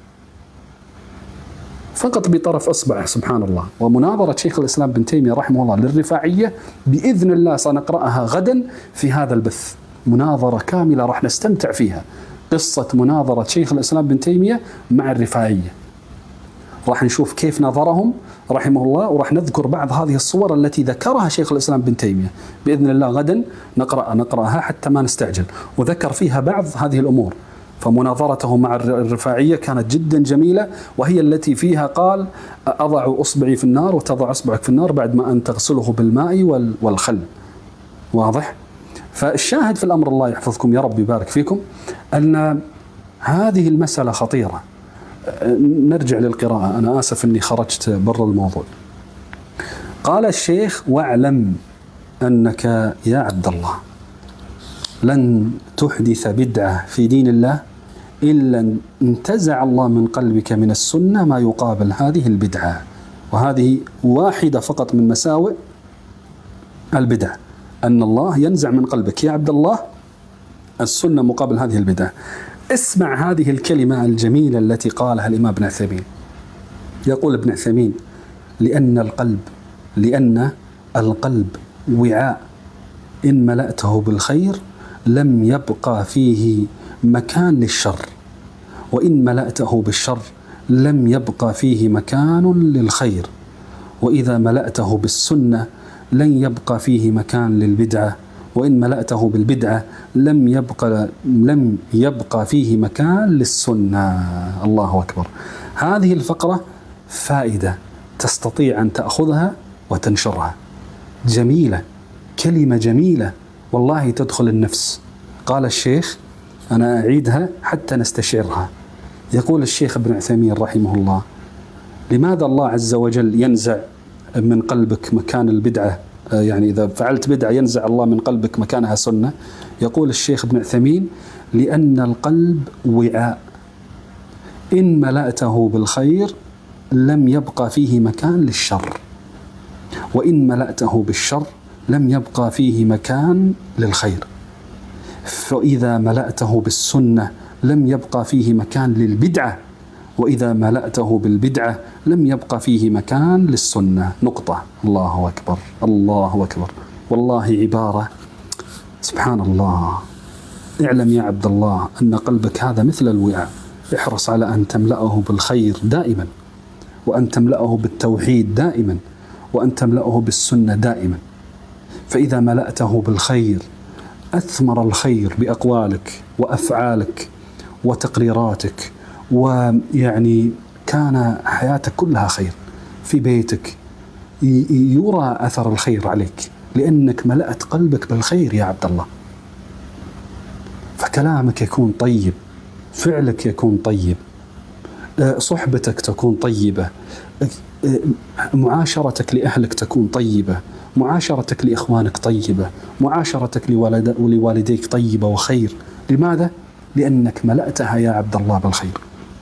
فقط بطرف إصبعه سبحان الله. ومناظرة شيخ الإسلام ابن تيمية رحمه الله للرفاعية بإذن الله سنقرأها غدا في هذا البث، مناظرة كاملة راح نستمتع فيها، قصة مناظرة شيخ الإسلام ابن تيمية مع الرفاعية، راح نشوف كيف نظرهم رحمه الله، وراح نذكر بعض هذه الصور التي ذكرها شيخ الإسلام ابن تيمية بإذن الله غدا نقرأ نقرأها حتى ما نستعجل، وذكر فيها بعض هذه الأمور. فمناظرته مع الرفاعية كانت جدا جميلة، وهي التي فيها قال أضع أصبعي في النار وتضع أصبعك في النار بعد ما أن تغسله بالماء والخل. واضح؟ فالشاهد في الأمر الله يحفظكم يا رب يبارك فيكم أن هذه المسألة خطيرة. نرجع للقراءة، أنا آسف أني خرجت برا الموضوع. قال الشيخ واعلم أنك يا عبد الله لن تحدث بدعة في دين الله إلا انتزع الله من قلبك من السنة ما يقابل هذه البدعة. وهذه واحدة فقط من مساوئ البدع، أن الله ينزع من قلبك يا عبد الله السنة مقابل هذه البدعة. اسمع هذه الكلمة الجميلة التي قالها الإمام ابن عثيمين. يقول ابن عثيمين لأن القلب لأن القلب وعاء إن ملأته بالخير لم يبقى فيه مكان للشر، وإن ملأته بالشر لم يبقى فيه مكان للخير، وإذا ملأته بالسنة لن يبقى فيه مكان للبدعة، وإن ملأته بالبدعة لم يبقى لم يبقى فيه مكان للسنة. الله أكبر. هذه الفقرة فائدة تستطيع أن تأخذها وتنشرها، جميلة، كلمة جميلة والله تدخل النفس. قال الشيخ أنا أعيدها حتى نستشعرها. يقول الشيخ ابن عثيمين رحمه الله لماذا الله عز وجل ينزع من قلبك مكان البدعة، يعني إذا فعلت بدعة ينزع الله من قلبك مكانها سنة. يقول الشيخ ابن عثيمين لأن القلب وعاء إن ملأته بالخير لم يبقى فيه مكان للشر، وإن ملأته بالشر لم يبقى فيه مكان للخير، فإذا ملأته بالسنة لم يبقى فيه مكان للبدعة، وإذا ملأته بالبدعة لم يبقى فيه مكان للسنة. نقطة. الله أكبر الله أكبر. والله عبارة سبحان الله. اعلم يا عبد الله أن قلبك هذا مثل الوعاء، احرص على أن تملأه بالخير دائما، وأن تملأه بالتوحيد دائما، وأن تملأه بالسنة دائما. فإذا ملأته بالخير أثمر الخير بأقوالك وأفعالك وتقريراتك، ويعني كان حياتك كلها خير. في بيتك يرى أثر الخير عليك لأنك ملأت قلبك بالخير يا عبد الله. فكلامك يكون طيب، فعلك يكون طيب، صحبتك تكون طيبة، معاشرتك لأهلك تكون طيبة، معاشرتك لإخوانك طيبة، معاشرتك لوالديك طيبة وخير. لماذا؟ لأنك ملأتها يا عبد الله بالخير،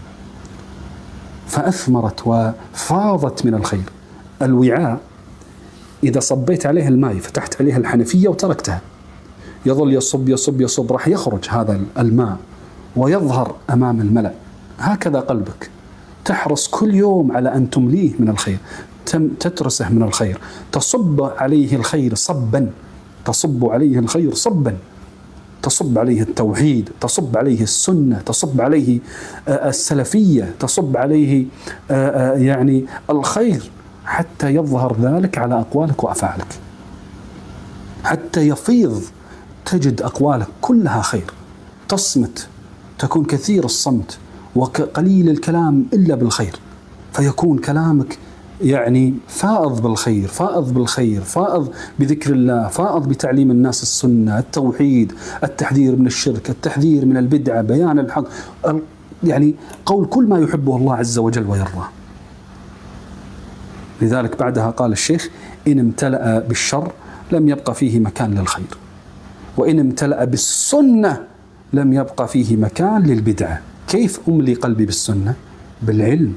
فأثمرت وفاضت من الخير. الوعاء إذا صبيت عليه الماء فتحت عليه الحنفية وتركتها يظل يصب يصب يصب راح يخرج هذا الماء ويظهر أمام الملأ. هكذا قلبك، تحرص كل يوم على أن تمليه من الخير، تترسه من الخير، تصب عليه الخير صبا، تصب عليه الخير صبا، تصب عليه التوحيد، تصب عليه السنة، تصب عليه السلفية، تصب عليه يعني الخير، حتى يظهر ذلك على أقوالك وأفعالك، حتى يفيض تجد أقوالك كلها خير. تصمت، تكون كثير الصمت وقليل الكلام إلا بالخير، فيكون كلامك يعني فائض بالخير، فائض بالخير، فائض بذكر الله، فائض بتعليم الناس السنة، التوحيد، التحذير من الشرك، التحذير من البدعة، بيان الحق، يعني قول كل ما يحبه الله عز وجل ويرضاه. لذلك بعدها قال الشيخ: إن امتلأ بالشر لم يبقى فيه مكان للخير، وإن امتلأ بالسنة لم يبقى فيه مكان للبدعة. كيف أملي قلبي بالسنة؟ بالعلم،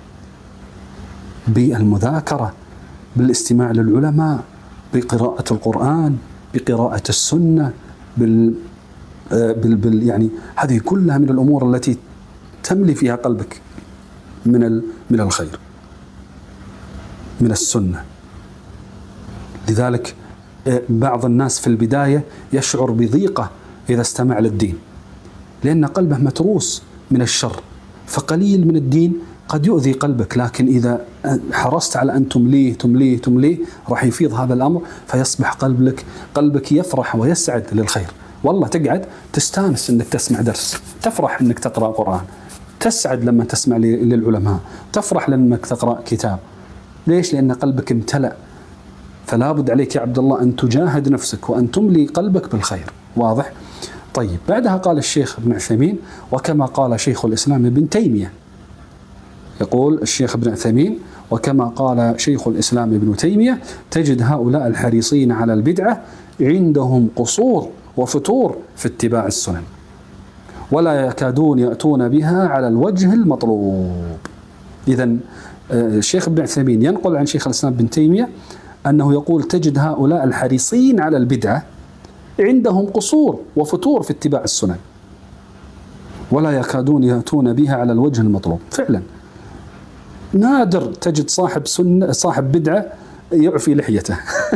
بالمذاكرة، بالاستماع للعلماء، بقراءة القرآن، بقراءة السنة، بال, بال, بال يعني هذه كلها من الأمور التي تملي فيها قلبك من من الخير، من السنة. لذلك بعض الناس في البداية يشعر بضيقة إذا استمع للدين، لأن قلبه متروس من الشر، فقليل من الدين قد يؤذي قلبك، لكن إذا حرصت على أن تمليه تمليه تمليه راح يفيض هذا الأمر، فيصبح قلبك قلبك يفرح ويسعد للخير. والله تقعد تستانس أنك تسمع درس، تفرح أنك تقرأ قرآن، تسعد لما تسمع للعلماء، تفرح لما تقرأ كتاب. ليش؟ لأن قلبك امتلأ. فلا بد عليك يا عبد الله أن تجاهد نفسك وأن تملي قلبك بالخير. واضح؟ طيب، بعدها قال الشيخ ابن عثيمين: وكما قال شيخ الإسلام ابن تيمية. يقول الشيخ ابن عثيمين: وكما قال شيخ الإسلام ابن تيمية: تجد هؤلاء الحريصين على البدعة عندهم قصور وفتور في اتباع السنن، ولا يكادون يأتون بها على الوجه المطلوب. إذن الشيخ ابن عثيمين ينقل عن شيخ الإسلام ابن تيمية أنه يقول: تجد هؤلاء الحريصين على البدعة عندهم قصور وفتور في اتباع السنن، ولا يكادون يأتون بها على الوجه المطلوب. فعلا نادر تجد صاحب سنة صاحب بدعة يعفي لحيته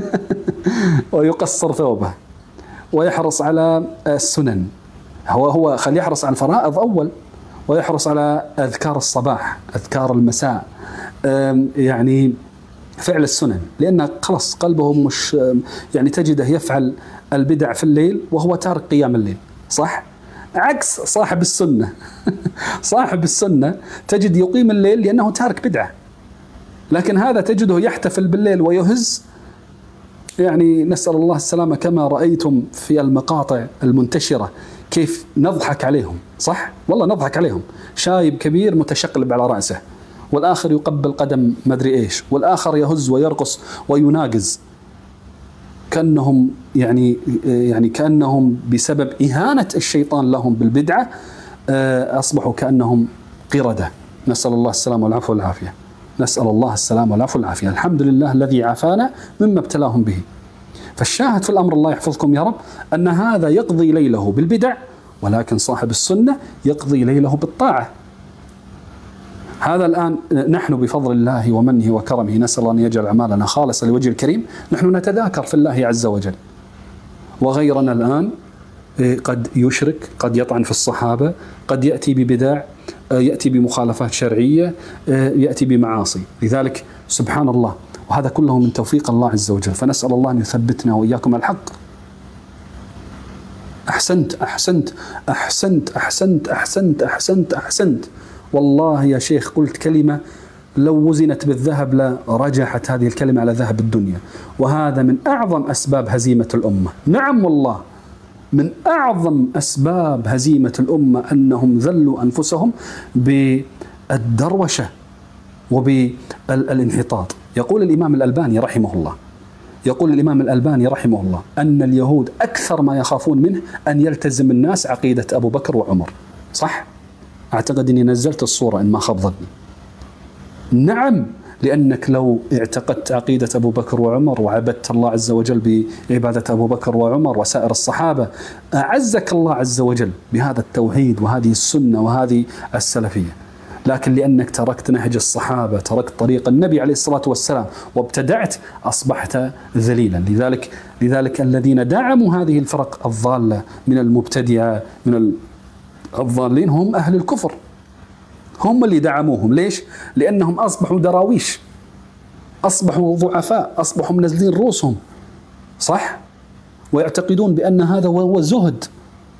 ويقصر ثوبه ويحرص على السنن. هو هو خليه يحرص على الفرائض أول، ويحرص على أذكار الصباح، أذكار المساء، يعني فعل السنن، لأن خلاص قلبه مش يعني تجده يفعل البدع في الليل وهو تارك قيام الليل. صح؟ عكس صاحب السنة صاحب السنة تجد يقيم الليل لأنه تارك بدعة، لكن هذا تجده يحتفل بالليل ويهز. يعني نسأل الله السلامة، كما رأيتم في المقاطع المنتشرة كيف نضحك عليهم. صح؟ والله نضحك عليهم. شايب كبير متشقلب على رأسه، والآخر يقبل قدم مدري إيش، والآخر يهز ويرقص ويناقز، كأنهم يعني يعني كأنهم بسبب إهانة الشيطان لهم بالبدعة أصبحوا كأنهم قردة. نسأل الله السلامة والعفو والعافية، نسأل الله السلامة والعفو والعافية. الحمد لله الذي عافانا مما ابتلاهم به. فالشاهد في الأمر، الله يحفظكم يا رب، أن هذا يقضي ليله بالبدع، ولكن صاحب السنة يقضي ليله بالطاعة. هذا الآن نحن بفضل الله ومنه وكرمه نسأل الله أن يجعل أعمالنا خالصة لوجه الكريم، نحن نتذاكر في الله عز وجل، وغيرنا الآن قد يشرك، قد يطعن في الصحابة، قد يأتي ببدع، يأتي بمخالفات شرعية، يأتي بمعاصي. لذلك سبحان الله، وهذا كله من توفيق الله عز وجل، فنسأل الله أن يثبتنا وإياكم الحق. أحسنت أحسنت أحسنت أحسنت أحسنت أحسنت أحسنت والله يا شيخ قلت كلمة لو وزنت بالذهب لرجحت هذه الكلمة على ذهب الدنيا، وهذا من أعظم أسباب هزيمة الأمة. نعم والله، من أعظم أسباب هزيمة الأمة أنهم ذلوا أنفسهم بالدروشة وبالانحطاط. يقول الإمام الألباني رحمه الله يقول الإمام الألباني رحمه الله أن اليهود أكثر ما يخافون منه أن يلتزم الناس عقيدة أبو بكر وعمر. صح؟ أعتقد أني نزلت الصورة إن ما خاب ظني. نعم، لأنك لو اعتقدت عقيدة أبو بكر وعمر وعبدت الله عز وجل بعبادة أبو بكر وعمر وسائر الصحابة، أعزك الله عز وجل بهذا التوحيد وهذه السنة وهذه السلفية. لكن لأنك تركت نهج الصحابة، تركت طريق النبي عليه الصلاة والسلام وابتدعت، أصبحت ذليلا. لذلك لذلك الذين دعموا هذه الفرق الضالة من المبتدعة من الضالين هم أهل الكفر، هم اللي دعموهم. ليش؟ لأنهم أصبحوا دراويش، أصبحوا ضعفاء، أصبحوا منزلين رؤوسهم. صح؟ ويعتقدون بأن هذا هو زهد،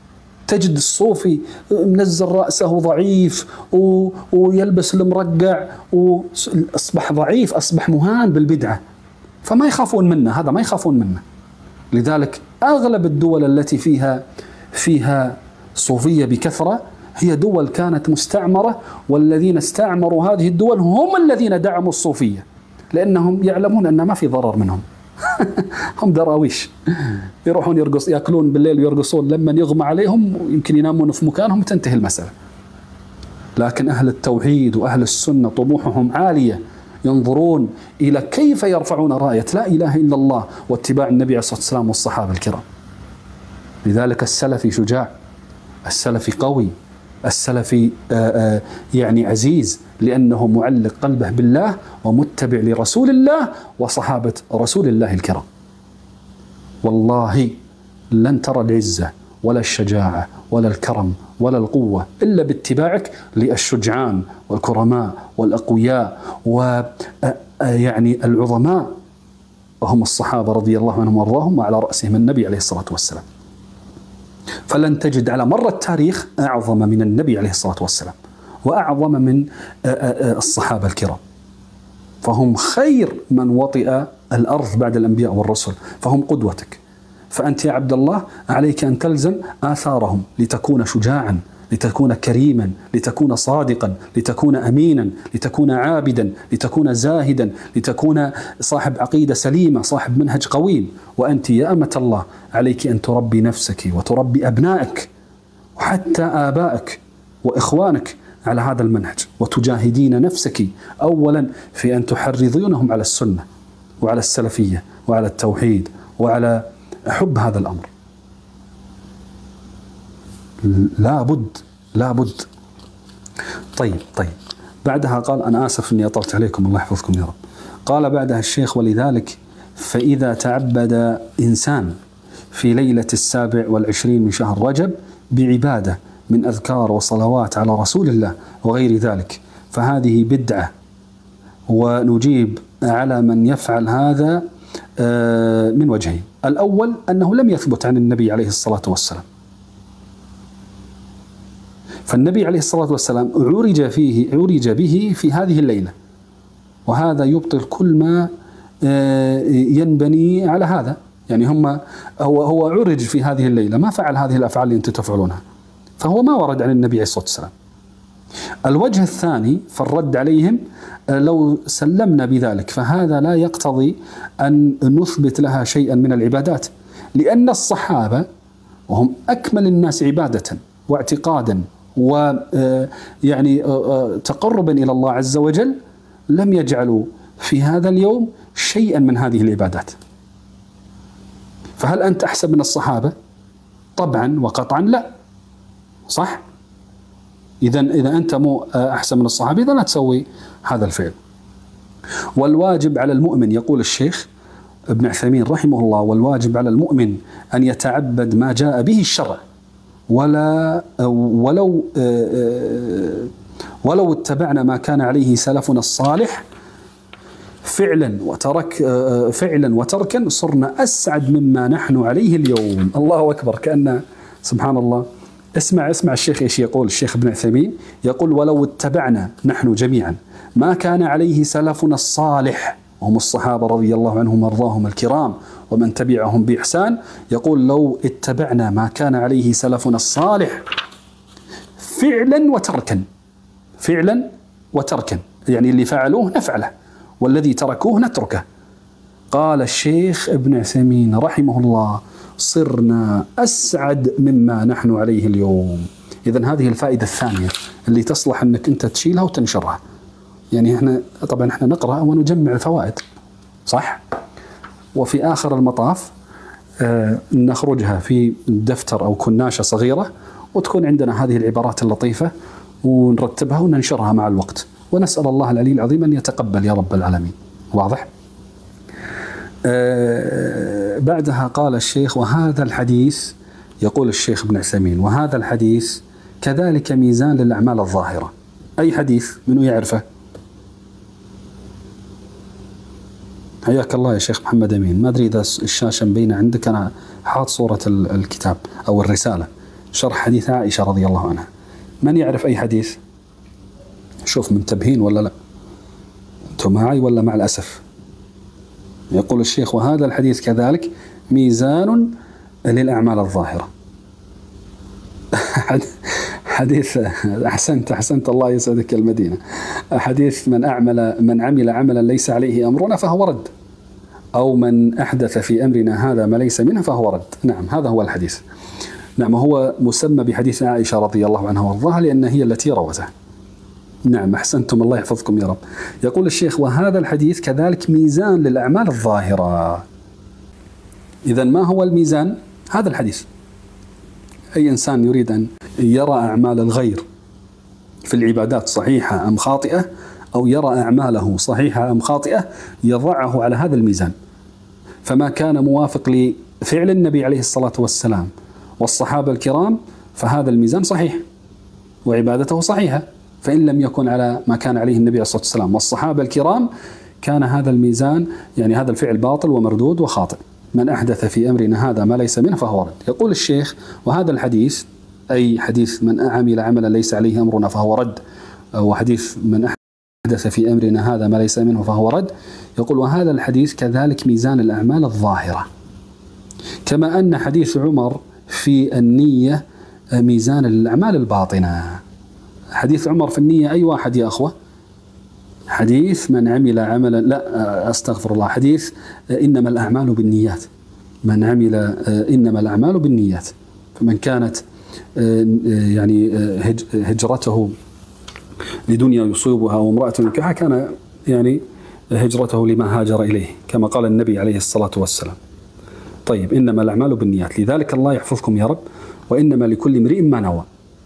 تجد الصوفي منزل رأسه ضعيف ويلبس المرقع وأصبح ضعيف، أصبح مهان بالبدعة، فما يخافون منه، هذا ما يخافون منه. لذلك أغلب الدول التي فيها فيها صوفية بكثرة هي دول كانت مستعمرة، والذين استعمروا هذه الدول هم الذين دعموا الصوفية، لأنهم يعلمون أن ما في ضرر منهم. هم دراويش يروحون يرقص، يأكلون بالليل ويرقصون، لما يغمى عليهم يمكن ينامون في مكانهم وتنتهي المسألة. لكن أهل التوحيد وأهل السنة طموحهم عالية، ينظرون إلى كيف يرفعون راية لا إله إلا الله واتباع النبي عليه الصلاة والسلام والصحابة الكرام. لذلك السلفي شجاع، السلفي قوي، السلفي آآ آآ يعني عزيز، لأنه معلق قلبه بالله ومتبع لرسول الله وصحابة رسول الله الكرام. والله لن ترى العزة ولا الشجاعة ولا الكرم ولا القوة إلا باتباعك للشجعان والكرماء والأقوياء ويعني العظماء، وهم الصحابة رضي الله عنهم وارضاهم، وعلى رأسهم النبي عليه الصلاة والسلام. فلن تجد على مر التاريخ أعظم من النبي عليه الصلاة والسلام وأعظم من الصحابة الكرام، فهم خير من وطئ الأرض بعد الأنبياء والرسل، فهم قدوتك. فأنت يا عبد الله عليك أن تلزم آثارهم لتكون شجاعا، لتكون كريما، لتكون صادقا، لتكون أمينا، لتكون عابدا، لتكون زاهدا، لتكون صاحب عقيدة سليمة، صاحب منهج قويم. وأنت يا أمة الله عليك أن تربي نفسك وتربي أبنائك وحتى آبائك وإخوانك على هذا المنهج، وتجاهدين نفسك أولا في أن تحرضينهم على السنة وعلى السلفية وعلى التوحيد وعلى حب هذا الأمر. لا بد لا بد. طيب طيب بعدها قال، أنا آسف أني أطلت عليكم، الله يحفظكم يا رب. قال بعدها الشيخ: ولذلك فإذا تعبد إنسان في ليلة السابع والعشرين من شهر رجب بعبادة من أذكار وصلوات على رسول الله وغير ذلك، فهذه بدعة، ونجيب على من يفعل هذا من وجهين. الأول أنه لم يثبت عن النبي عليه الصلاة والسلام، فالنبي عليه الصلاة والسلام عرج فيه عرج به في هذه الليلة، وهذا يبطل كل ما ينبني على هذا. يعني هم هو هو عرج في هذه الليلة، ما فعل هذه الأفعال اللي أنتم تفعلونها، فهو ما ورد عن النبي عليه الصلاة والسلام. الوجه الثاني فالرد عليهم: لو سلمنا بذلك فهذا لا يقتضي أن نثبت لها شيئا من العبادات، لأن الصحابة وهم أكمل الناس عبادة واعتقادا ويعني تقربا إلى الله عز وجل لم يجعلوا في هذا اليوم شيئا من هذه العبادات. فهل أنت أحسن من الصحابة؟ طبعا وقطعا لا، صح؟ إذا إذا أنت مو أحسن من الصحابة إذا لا تسوي هذا الفعل. والواجب على المؤمن، يقول الشيخ ابن عثيمين رحمه الله: والواجب على المؤمن أن يتعبد ما جاء به الشرع، ولا ولو ولو اتبعنا ما كان عليه سلفنا الصالح فعلا وترك فعلا وتركا صرنا أسعد مما نحن عليه اليوم. الله أكبر. كأن سبحان الله. اسمع اسمع الشيخ ايش يقول. الشيخ ابن عثيمين يقول: ولو اتبعنا نحن جميعا ما كان عليه سلفنا الصالح، وهم الصحابة رضي الله عنهم وارضاهم الكرام ومن تبعهم بإحسان، يقول: لو اتبعنا ما كان عليه سلفنا الصالح فعلا وتركا، فعلا وتركا، يعني اللي فعلوه نفعله والذي تركوه نتركه. قال الشيخ ابن عثيمين رحمه الله: صرنا أسعد مما نحن عليه اليوم. إذن هذه الفائدة الثانية اللي تصلح أنك أنت تشيلها وتنشرها. يعني احنا طبعا احنا نقرأ ونجمع الفوائد، صح؟ وفي آخر المطاف آه نخرجها في دفتر أو كناشة صغيرة، وتكون عندنا هذه العبارات اللطيفة ونرتبها وننشرها مع الوقت، ونسأل الله العلي العظيم أن يتقبل يا رب العالمين. واضح؟ آه بعدها قال الشيخ: وهذا الحديث، يقول الشيخ ابن عثيمين: وهذا الحديث كذلك ميزان للأعمال الظاهرة. أي حديث؟ منو يعرفه؟ حياك الله يا شيخ محمد أمين. ما أدري إذا الشاشة مبينة عندك، أنا حاط صورة الكتاب أو الرسالة، شرح حديث عائشة رضي الله عنها. من يعرف أي حديث؟ شوف منتبهين ولا لا؟ أنتم معي ولا مع الأسف؟ يقول الشيخ: وهذا الحديث كذلك ميزان للأعمال الظاهرة. حديث أحسنت أحسنت الله يسعدك المدينة. حديث من أعمل من عمل عملا ليس عليه أمرنا فهو رد، أو من أحدث في أمرنا هذا ما ليس منه فهو رد. نعم هذا هو الحديث. نعم هو مسمى بحديث عائشة رضي الله عنها وارضاها لأن هي التي روته. نعم أحسنتم الله يحفظكم يا رب. يقول الشيخ: وهذا الحديث كذلك ميزان للأعمال الظاهرة. إذن ما هو الميزان؟ هذا الحديث. أي إنسان يريد أن يرى أعمال الغير في العبادات صحيحة أم خاطئة، أو يرى أعماله صحيحة أم خاطئة، يضعه على هذا الميزان. فما كان موافق لفعل النبي عليه الصلاة والسلام والصحابة الكرام فهذا الميزان صحيح وعبادته صحيحة، فإن لم يكن على ما كان عليه النبي عليه الصلاة والسلام والصحابة الكرام كان هذا الميزان يعني هذا الفعل باطل ومردود وخاطئ. من أحدث في أمرنا هذا ما ليس منه فهو رد. يقول الشيخ: وهذا الحديث أي حديث من عمل عملا ليس عليه أمرنا فهو رد، وحديث من أحدث في أمرنا هذا ما ليس منه فهو رد. يقول: وهذا الحديث كذلك ميزان الأعمال الظاهرة، كما أن حديث عمر في النية ميزان الأعمال الباطنة. حديث عمر في النية أي واحد يا أخوة؟ حديث من عمل عملا لا أستغفر الله حديث إنما الأعمال بالنيات. من عمل إنما الأعمال بالنيات، فمن كانت يعني هجرته لدنيا يصيبها وامرأة ينكحها كان يعني هجرته لما هاجر إليه، كما قال النبي عليه الصلاة والسلام. طيب إنما الأعمال بالنيات، لذلك الله يحفظكم يا رب: وإنما لكل امرئ ما نوى.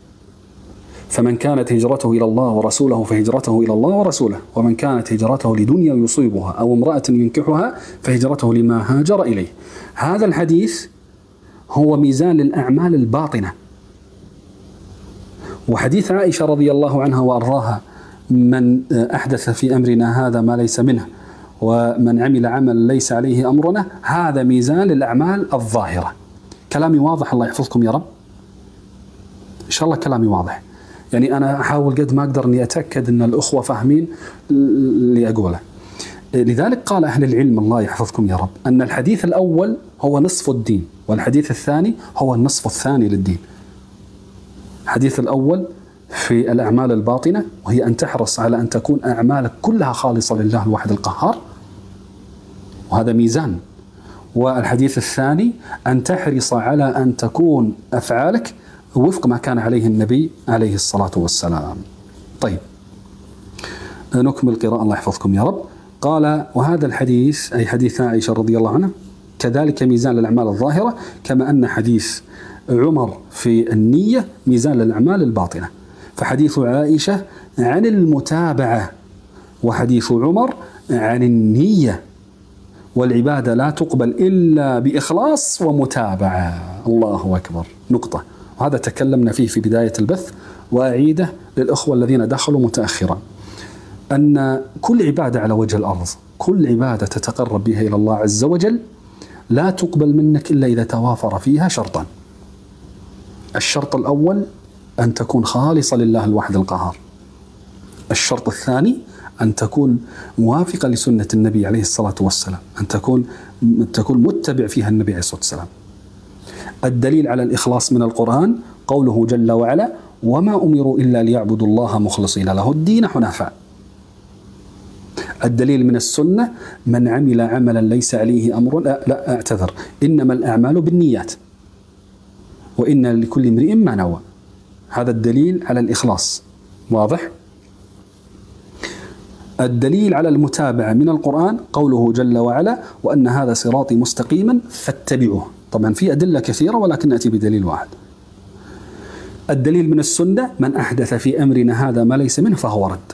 فمن كانت هجرته إلى الله ورسوله فهجرته إلى الله ورسوله، ومن كانت هجرته لدنيا يصيبها أو امرأة ينكحها فهجرته لما هاجر إليه. هذا الحديث هو ميزان للأعمال الباطنة. وحديث عائشة رضي الله عنها وأرضاها: من أحدث في أمرنا هذا ما ليس منه ومن عمل عمل ليس عليه أمرنا، هذا ميزان للأعمال الظاهرة. كلامي واضح الله يحفظكم يا رب؟ إن شاء الله كلامي واضح. يعني أنا أحاول قد ما أقدر أني أتأكد أن الأخوة فاهمين اللي أقوله. لذلك قال أهل العلم الله يحفظكم يا رب أن الحديث الأول هو نصف الدين، والحديث الثاني هو النصف الثاني للدين. الحديث الأول في الأعمال الباطنة، وهي أن تحرص على أن تكون أعمالك كلها خالصة لله الواحد القهار، وهذا ميزان. والحديث الثاني أن تحرص على أن تكون أفعالك وفق ما كان عليه النبي عليه الصلاة والسلام. طيب نكمل القراءة الله يحفظكم يا رب. قال: وهذا الحديث أي حديث عائشة رضي الله عنها كذلك ميزان للأعمال الظاهرة، كما أن حديث عمر في النية ميزان للأعمال الباطنة. فحديث عائشة عن المتابعة، وحديث عمر عن النية، والعبادة لا تقبل إلا بإخلاص ومتابعة. الله أكبر. نقطة، وهذا تكلمنا فيه في بداية البث وأعيده للأخوة الذين دخلوا متأخرا، أن كل عبادة على وجه الأرض، كل عبادة تتقرب بها إلى الله عز وجل لا تقبل منك إلا إذا توافر فيها شرطان. الشرط الأول أن تكون خالصة لله الواحد القهار. الشرط الثاني أن تكون موافقة لسنة النبي عليه الصلاة والسلام، أن تكون تكون متبع فيها النبي عليه الصلاة والسلام. الدليل على الإخلاص من القرآن قوله جل وعلا: وما أمروا إلا ليعبدوا الله مخلصين له الدين حنفاء. الدليل من السنة: من عمل عملا ليس عليه أمر لا, لا أعتذر إنما الأعمال بالنيات وإن لكل امرئ ما نوى. هذا الدليل على الإخلاص. واضح؟ الدليل على المتابعة من القرآن قوله جل وعلا: وأن هذا صراطي مستقيما فاتبعوه. طبعا في أدلة كثيرة ولكن نأتي بدليل واحد. الدليل من السنة: من أحدث في أمرنا هذا ما ليس منه فهو رد.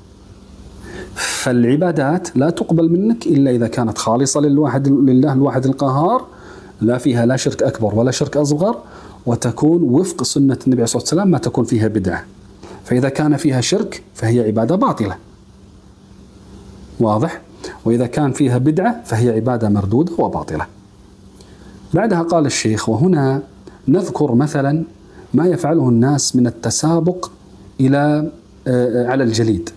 فالعبادات لا تقبل منك إلا إذا كانت خالصة للواحد لله الواحد القهار، لا فيها لا شرك أكبر ولا شرك أصغر، وتكون وفق سنة النبي عليه الصلاة والسلام، ما تكون فيها بدعة. فإذا كان فيها شرك فهي عبادة باطلة. واضح؟ وإذا كان فيها بدعة فهي عبادة مردودة وباطلة. بعدها قال الشيخ: وهنا نذكر مثلا ما يفعله الناس من التسابق إلى على الجليد.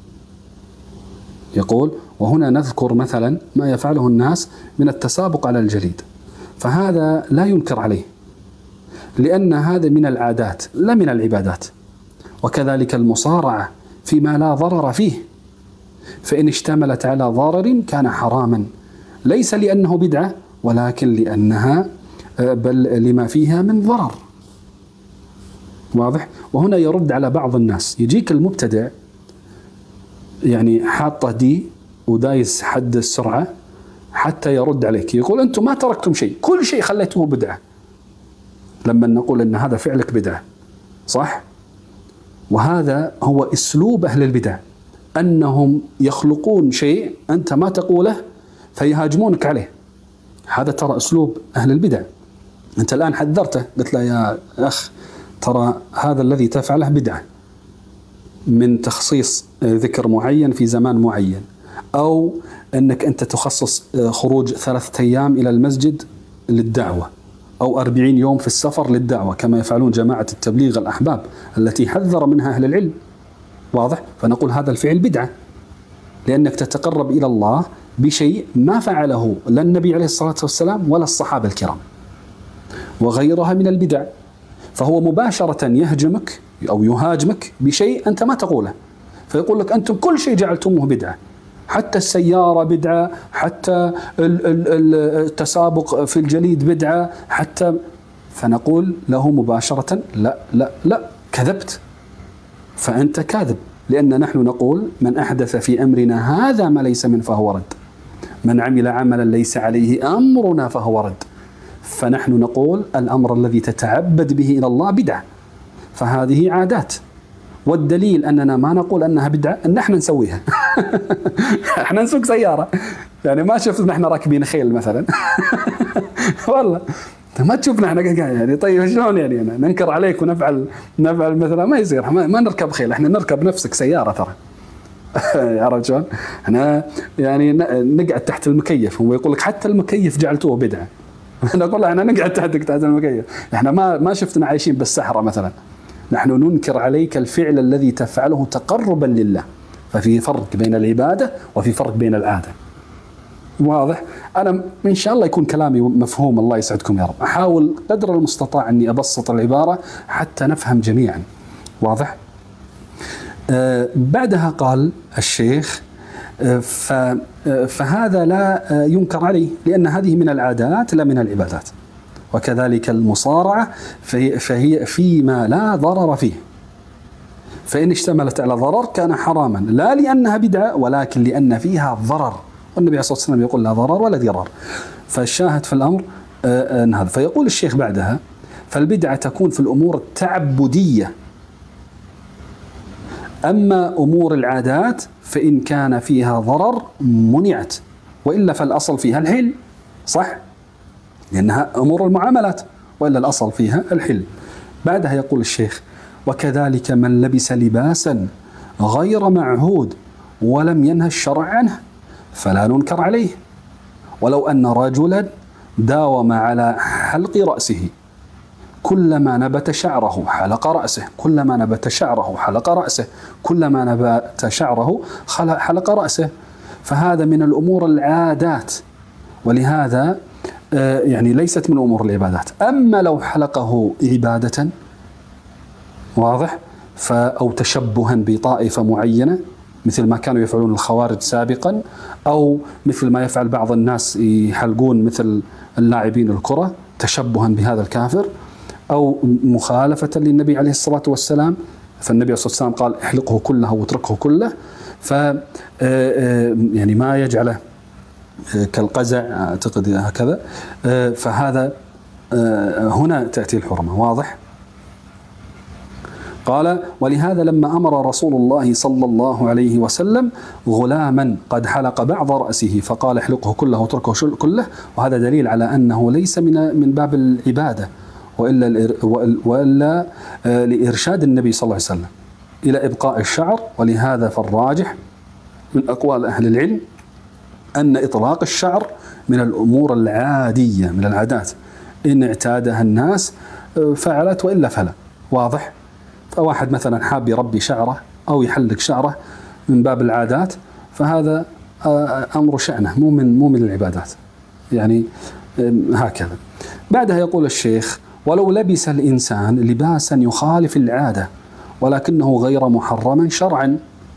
يقول: وهنا نذكر مثلا ما يفعله الناس من التسابق على الجليد، فهذا لا ينكر عليه، لأن هذا من العادات لا من العبادات. وكذلك المصارعة فيما لا ضرر فيه، فإن اشتملت على ضرر كان حراما، ليس لأنه بدعة ولكن لأنها بل لما فيها من ضرر. واضح؟ وهنا يرد على بعض الناس، يجيك المبتدع يعني حاطه دي ودايس حد السرعة حتى يرد عليك، يقول: أنتم ما تركتم شيء، كل شيء خليتوه بدعة. لما نقول أن هذا فعلك بدعة، صح؟ وهذا هو أسلوب أهل البدع، أنهم يخلقون شيء أنت ما تقوله فيهاجمونك عليه. هذا ترى أسلوب أهل البدع. أنت الآن حذرته، قلت له: يا أخ ترى هذا الذي تفعله بدعة، من تخصيص ذكر معين في زمان معين، أو أنك أنت تخصص خروج ثلاثة أيام إلى المسجد للدعوة، أو أربعين يوم في السفر للدعوة كما يفعلون جماعة التبليغ الأحباب التي حذر منها أهل العلم. واضح؟ فنقول هذا الفعل بدعة، لأنك تتقرب إلى الله بشيء ما فعله لا النبي عليه الصلاة والسلام ولا الصحابة الكرام وغيرها من البدع. فهو مباشرة يهجمك أو يهاجمك بشيء أنت ما تقوله، فيقول لك: أنتم كل شيء جعلتموه بدعة، حتى السيارة بدعة، حتى التسابق في الجليد بدعة، حتى. فنقول له مباشرة: لا لا لا، كذبت، فأنت كاذب، لأن نحن نقول: من أحدث في أمرنا هذا ما ليس منه فهو رد، من عمل عملا ليس عليه أمرنا فهو رد. فنحن نقول الأمر الذي تتعبد به إلى الله بدعة، فهذه عادات. والدليل أننا ما نقول أنها بدعة أن احنا نسويها. احنا نسوق سيارة، يعني ما شفنا احنا راكبين خيل مثلا. والله ما تشوفنا احنا يعني. طيب شلون يعني أنا ننكر عليك ونفعل نفعل مثلا؟ ما يصير، ما, ما نركب خيل، احنا نركب نفسك سيارة ترى. عرفت شلون؟ احنا يعني نقعد تحت المكيف، هو يقول لك حتى المكيف جعلتوه بدعة. نقول له احنا نقعد تحتك تحت المكيف، احنا ما ما شفتنا عايشين بالصحراء مثلا. نحن ننكر عليك الفعل الذي تفعله تقربا لله، ففي فرق بين العبادة وفي فرق بين العادة. واضح؟ أنا إن شاء الله يكون كلامي مفهوم، الله يسعدكم يا رب. أحاول قدر المستطاع أني أبسط العبارة حتى نفهم جميعا. واضح؟ آه بعدها قال الشيخ: آه فهذا لا ينكر عليه، لأن هذه من العادات لا من العبادات. وكذلك المصارعة في فهي فيما لا ضرر فيه، فإن اشتملت على ضرر كان حراما، لا لأنها بدعة ولكن لأن فيها ضرر، والنبي عليه الصلاة والسلام يقول: لا ضرر ولا ضرار. فالشاهد في الأمر أن هذا. فيقول الشيخ بعدها: فالبدعة تكون في الأمور التعبدية، أما أمور العادات فإن كان فيها ضرر منعت، وإلا فالأصل فيها الحل، صح؟ لأنها أمور المعاملات، وإلا الأصل فيها الحل. بعدها يقول الشيخ: وكذلك من لبس لباسا غير معهود ولم ينهى الشرع عنه فلا ننكر عليه، ولو أن رجلا داوم على حلق رأسه، كلما نبت شعره حلق رأسه، كلما نبت شعره حلق رأسه، كلما نبت شعره حلق رأسه، فهذا من الأمور العادات، ولهذا يعني ليست من أمور العبادات. أما لو حلقه عبادة، واضح، أو تشبها بطائفة معينة مثل ما كانوا يفعلون الخوارج سابقا، أو مثل ما يفعل بعض الناس يحلقون مثل اللاعبين الكرة تشبها بهذا الكافر، أو مخالفة للنبي عليه الصلاة والسلام، فالنبي عليه الصلاة والسلام قال: احلقه كله واتركه كله، ف يعني ما يجعله كالقزع أعتقد هكذا، فهذا هنا تأتي الحرمة. واضح؟ قال: ولهذا لما أمر رسول الله صلى الله عليه وسلم غلاما قد حلق بعض رأسه فقال: احلقه كله واتركه كله، وهذا دليل على أنه ليس من من باب العبادة، وإلا وإلا لإرشاد النبي صلى الله عليه وسلم إلى إبقاء الشعر. ولهذا فالراجح من أقوال أهل العلم أن إطلاق الشعر من الأمور العادية، من العادات، إن اعتادها الناس فعلت وإلا فلا. واضح؟ فواحد مثلا حاب يربي شعره أو يحلق شعره من باب العادات، فهذا أمر شأنه، مو من مو من العبادات، يعني هكذا. بعدها يقول الشيخ: ولو لبس الإنسان لباسا يخالف العادة ولكنه غير محرم شرعا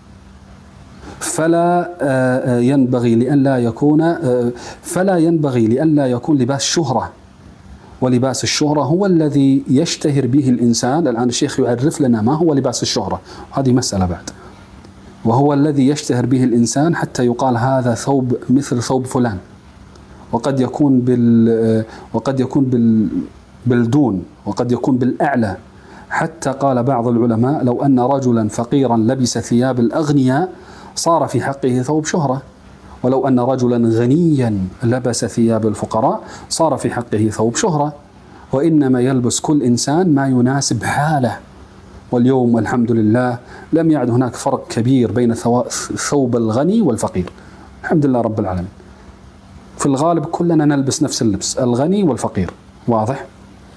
فلا ينبغي لئلا يكون فلا ينبغي لئلا يكون لباس شهرة، ولباس الشهرة هو الذي يشتهر به الإنسان. الآن الشيخ يعرف لنا ما هو لباس الشهرة، هذه مسألة بعد. وهو الذي يشتهر به الإنسان حتى يقال هذا ثوب مثل ثوب فلان، وقد يكون بال وقد يكون بال بالدون، وقد يكون بالأعلى. حتى قال بعض العلماء: لو أن رجلا فقيرا لبس ثياب الأغنياء صار في حقه ثوب شهرة، ولو أن رجلا غنيا لبس ثياب الفقراء صار في حقه ثوب شهرة. وإنما يلبس كل إنسان ما يناسب حاله. واليوم والحمد لله لم يعد هناك فرق كبير بين ثوب الغني والفقير، الحمد لله رب العالمين. في الغالب كلنا نلبس نفس اللبس، الغني والفقير، واضح؟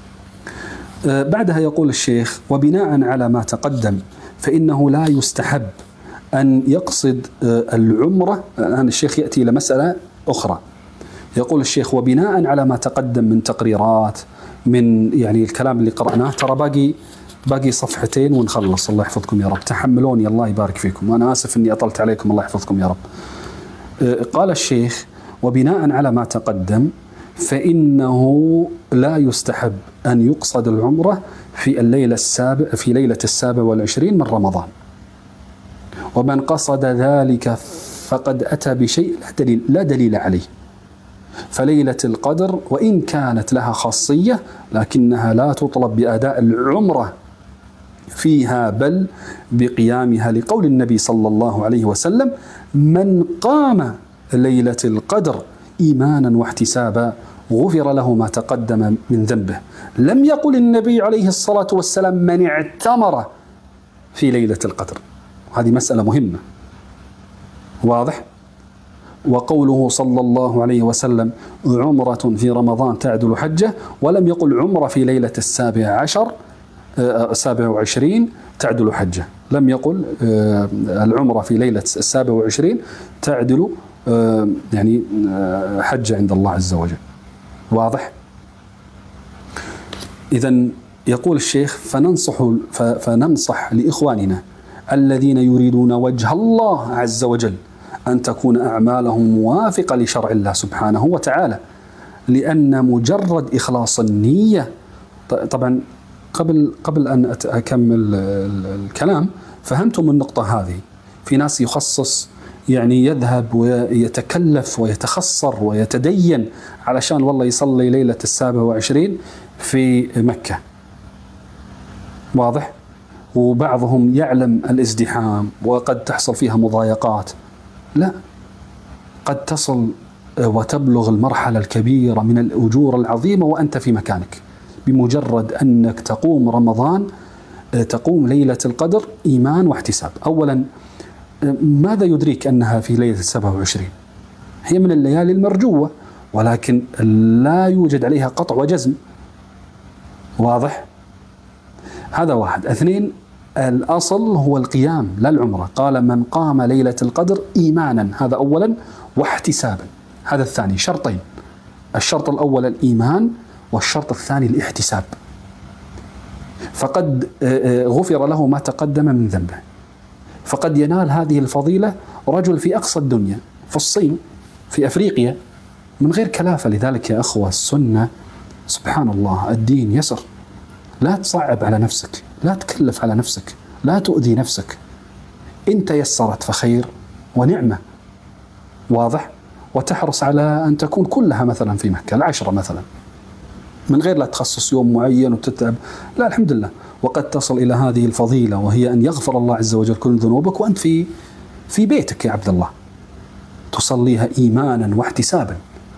آه بعدها يقول الشيخ: وبناء على ما تقدم فإنه لا يستحب أن يقصد آه العمرة. الآن الشيخ يأتي إلى مسألة أخرى. يقول الشيخ: وبناء على ما تقدم من تقريرات، من يعني الكلام اللي قرأناه، ترى باقي باقي صفحتين ونخلص، الله يحفظكم يا رب، تحملوني الله يبارك فيكم، وأنا آسف أني أطلت عليكم، الله يحفظكم يا رب. آه قال الشيخ: وبناء على ما تقدم فإنه لا يستحب أن يقصد العمرة في الليلة السابع في ليلة السابع والعشرين من رمضان، ومن قصد ذلك فقد أتى بشيء لا دليل, لا دليل عليه. فليلة القدر وإن كانت لها خاصية لكنها لا تطلب بأداء العمرة فيها بل بقيامها، لقول النبي صلى الله عليه وسلم: من قام ليلة القدر إيمانا واحتسابا غفر له ما تقدم من ذنبه. لم يقل النبي عليه الصلاة والسلام: من اعتمر في ليلة القدر. هذه مسألة مهمة، واضح؟ وقوله صلى الله عليه وسلم: عمرة في رمضان تعدل حجة، ولم يقل عمرة في ليلة السابع عشر السابع وعشرين تعدل حجة، لم يقل العمرة في ليلة السابع وعشرين تعدل يعني حجة عند الله عز وجل، واضح؟ إذن يقول الشيخ: فننصح فننصح لإخواننا الذين يريدون وجه الله عز وجل أن تكون أعمالهم موافقة لشرع الله سبحانه وتعالى، لأن مجرد إخلاص النية، طبعا قبل قبل أن أكمل الكلام فهمتم النقطة هذه. في ناس يخصص يعني يذهب ويتكلف ويتخصر ويتدين علشان والله يصلي ليلة السابع وعشرين في مكة، واضح؟ وبعضهم يعلم الازدحام وقد تحصل فيها مضايقات. لا، قد تصل وتبلغ المرحلة الكبيرة من الأجور العظيمة وأنت في مكانك، بمجرد أنك تقوم رمضان، تقوم ليلة القدر إيمان واحتساب. أولا، ماذا يدريك أنها في ليلة السابع وعشرين؟ هي من الليالي المرجوة، ولكن لا يوجد عليها قطع وجزم، واضح؟ هذا واحد. اثنين، الأصل هو القيام لا العمرة. قال: من قام ليلة القدر إيمانا، هذا أولا، واحتسابا، هذا الثاني. شرطين: الشرط الأول الإيمان، والشرط الثاني الاحتساب. فقد غفر له ما تقدم من ذنبه. فقد ينال هذه الفضيلة رجل في أقصى الدنيا، في الصين، في أفريقيا، من غير كلافة. لذلك يا أخوة السنة، سبحان الله، الدين يسر. لا تصعب على نفسك، لا تكلف على نفسك، لا تؤذي نفسك. إن تيسرت فخير ونعمة، واضح؟ وتحرص على أن تكون كلها مثلا في مكة، العشرة مثلا، من غير لا تخصص يوم معين وتتعب. لا، الحمد لله. وقد تصل إلى هذه الفضيلة، وهي أن يغفر الله عز وجل كل ذنوبك وأنت في في بيتك يا عبد الله، تصليها إيمانا واحتسابا،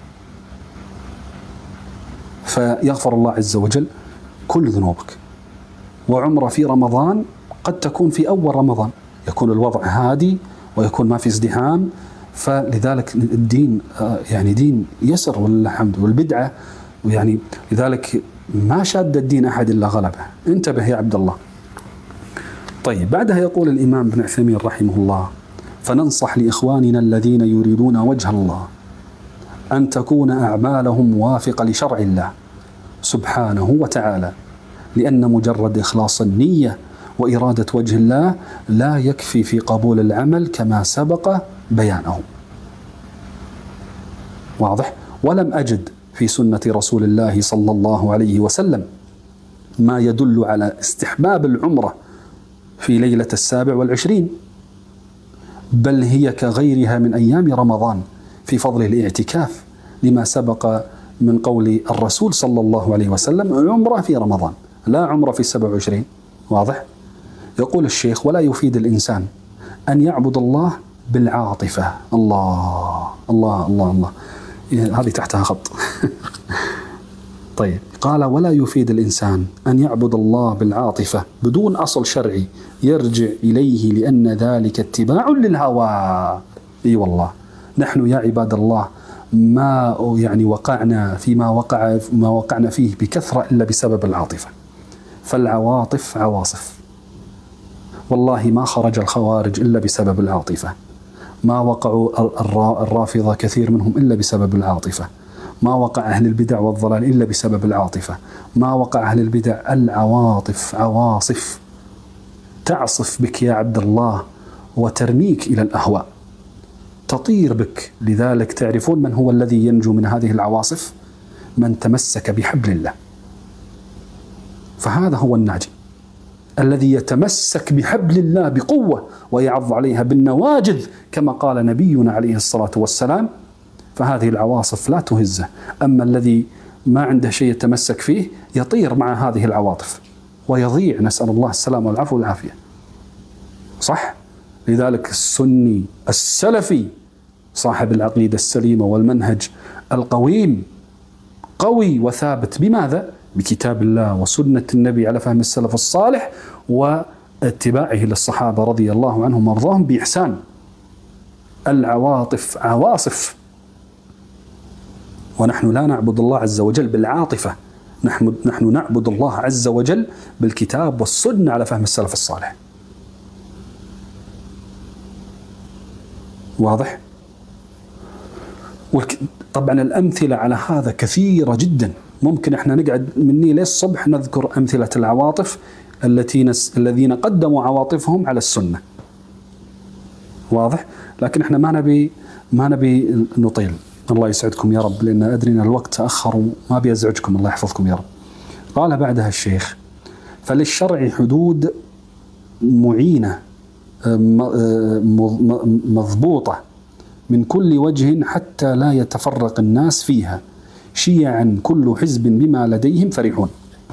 فيغفر الله عز وجل كل ذنوبك. وعمرة في رمضان قد تكون في أول رمضان، يكون الوضع هادي ويكون ما في ازدحام، فلذلك الدين يعني دين يسر ولله الحمد. والبدعة ويعني لذلك ما شاد الدين أحد إلا غلبه. انتبه يا عبد الله. طيب بعدها يقول الإمام ابن عثيمين رحمه الله: فننصح لإخواننا الذين يريدون وجه الله أن تكون أعمالهم موافقة لشرع الله سبحانه وتعالى، لأن مجرد إخلاص النية وإرادة وجه الله لا يكفي في قبول العمل كما سبق بيانه. واضح؟ ولم أجد في سنة رسول الله صلى الله عليه وسلم ما يدل على استحباب العمرة في ليلة السابع والعشرين، بل هي كغيرها من أيام رمضان في فضل الاعتكاف، لما سبق من قول الرسول صلى الله عليه وسلم: عمرة في رمضان لا عمرة في السبع وعشرين. واضح؟ يقول الشيخ: ولا يفيد الإنسان أن يعبد الله بالعاطفة. الله الله الله الله، هذه تحتها خط. طيب، قال: ولا يفيد الإنسان أن يعبد الله بالعاطفة بدون أصل شرعي يرجع إليه، لأن ذلك اتباع للهوى. إي والله، نحن يا عباد الله ما يعني وقعنا فيما وقع ما وقعنا فيه بكثرة إلا بسبب العاطفة. فالعواطف عواصف، والله ما خرج الخوارج إلا بسبب العاطفة، ما وقعوا الرافضة كثير منهم إلا بسبب العاطفة، ما وقع أهل البدع والضلال إلا بسبب العاطفة، ما وقع أهل البدع. العواطف عواصف تعصف بك يا عبد الله وترميك إلى الأهواء، تطير بك. لذلك تعرفون من هو الذي ينجو من هذه العواصف؟ من تمسك بحبل الله، فهذا هو الناجي الذي يتمسك بحبل الله بقوة ويعض عليها بالنواجذ كما قال نبينا عليه الصلاة والسلام، فهذه العواصف لا تهزه. أما الذي ما عنده شيء يتمسك فيه يطير مع هذه العواطف ويضيع، نسأل الله السلامة والعفو والعافية. صح؟ لذلك السني السلفي صاحب العقيدة السليمة والمنهج القويم قوي وثابت بماذا؟ بكتاب الله وسنة النبي على فهم السلف الصالح واتباعه للصحابة رضي الله عنهم وارضاهم بإحسان. العواطف عواصف، ونحن لا نعبد الله عز وجل بالعاطفة، نحن نحن نعبد الله عز وجل بالكتاب والسنة على فهم السلف الصالح. واضح؟ طبعا الأمثلة على هذا كثيرة جدا، ممكن احنا نقعد مني للصبح نذكر أمثلة العواطف التي نس الذين قدموا عواطفهم على السنة. واضح؟ لكن احنا ما نبي ما نبي نطيل. الله يسعدكم يا رب، لأن أدري أن الوقت تأخر وما بيزعجكم، الله يحفظكم يا رب. قال بعدها الشيخ: فللشرع حدود معينة مضبوطة من كل وجه حتى لا يتفرق الناس فيها شيعا كل حزب بما لديهم فرحون.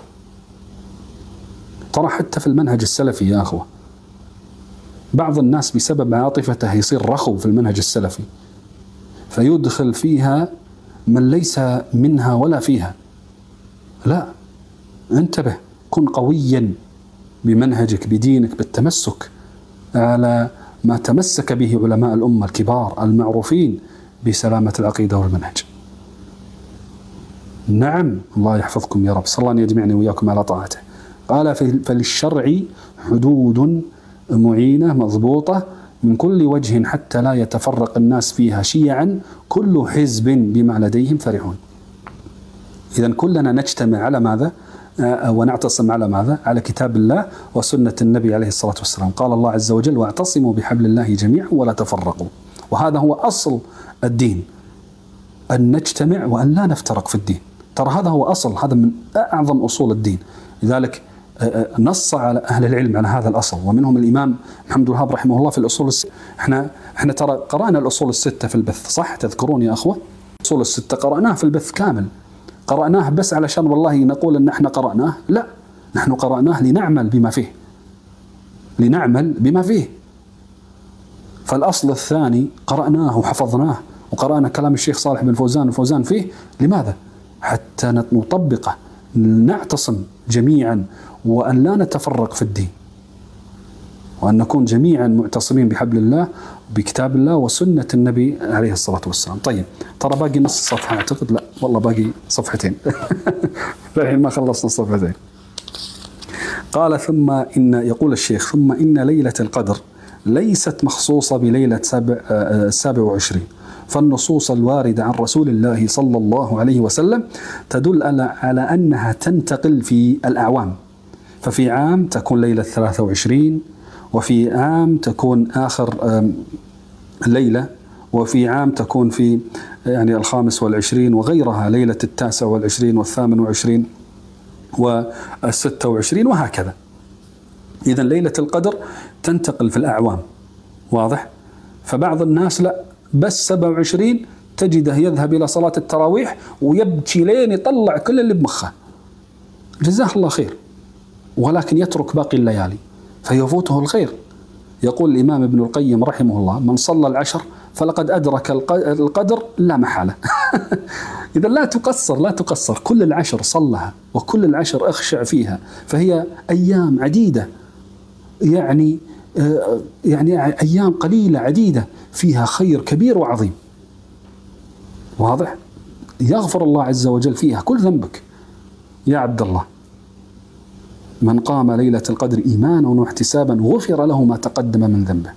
ترى حتى في المنهج السلفي يا أخوة بعض الناس بسبب عاطفته يصير رخو في المنهج السلفي، فيدخل فيها من ليس منها ولا فيها. لا، انتبه، كن قويا بمنهجك بدينك بالتمسك على ما تمسك به علماء الأمة الكبار المعروفين بسلامة العقيدة والمنهج. نعم، الله يحفظكم يا رب، صلى الله أن يجمعني وإياكم على طاعته. قال: فللشرع حدود معينة مضبوطة من كل وجه حتى لا يتفرق الناس فيها شيعا كل حزب بما لديهم فرحون. إذن كلنا نجتمع على ماذا؟ ونعتصم على ماذا؟ على كتاب الله وسنة النبي عليه الصلاة والسلام. قال الله عز وجل: واعتصموا بحبل الله جميعا ولا تفرقوا. وهذا هو أصل الدين، أن نجتمع وأن لا نفترق في الدين. ترى هذا هو أصل، هذا من أعظم أصول الدين. لذلك نص على أهل العلم على هذا الأصل، ومنهم الإمام محمد الوهاب رحمه الله في الأصول الستة. احنا احنا ترى قرأنا الأصول الستة في البث، صح؟ تذكرون يا أخوة؟ الأصول الستة قرأناه في البث كامل، قرأناه بس علشان والله نقول أن احنا قرأناه، لا، نحن قرأناه لنعمل بما فيه، لنعمل بما فيه. فالأصل الثاني قرأناه وحفظناه، وقرأنا كلام الشيخ صالح بن فوزان الفوزان فيه، لماذا؟ حتى نطبقه، نعتصم جميعا وأن لا نتفرق في الدين. وأن نكون جميعا معتصمين بحبل الله بكتاب الله وسنة النبي عليه الصلاة والسلام. طيب ترى باقي نص صفحة أعتقد، لا والله باقي صفحتين الحين ما خلصنا الصفحتين. قال ثم إن، يقول الشيخ ثم إن ليلة القدر ليست مخصوصة بليلة السابع وعشرين، فالنصوص الواردة عن رسول الله صلى الله عليه وسلم تدل على أنها تنتقل في الأعوام، ففي عام تكون ليلة ثلاثة وعشرين، وفي عام تكون آخر ليلة، وفي عام تكون في يعني الخامس والعشرين وغيرها، ليلة التاسع والعشرين والثامن والعشرين والستة وعشرين وهكذا. إذن ليلة القدر تنتقل في الأعوام، واضح؟ فبعض الناس لا، بس سبعة وعشرين تجده يذهب إلى صلاة التراويح ويبكي لين يطلع كل اللي بمخه، جزاه الله خير، ولكن يترك باقي الليالي فيفوته الخير. يقول الإمام ابن القيم رحمه الله: من صلى العشر فلقد أدرك القدر لا محالة. إذا لا تقصر، لا تقصر، كل العشر صلها وكل العشر أخشع فيها، فهي أيام عديدة، يعني يعني أيام قليلة عديدة فيها خير كبير وعظيم، واضح؟ يغفر الله عز وجل فيها كل ذنبك يا عبد الله. من قام ليلة القدر إيمانا واحتسابا غفر له ما تقدم من ذنبه.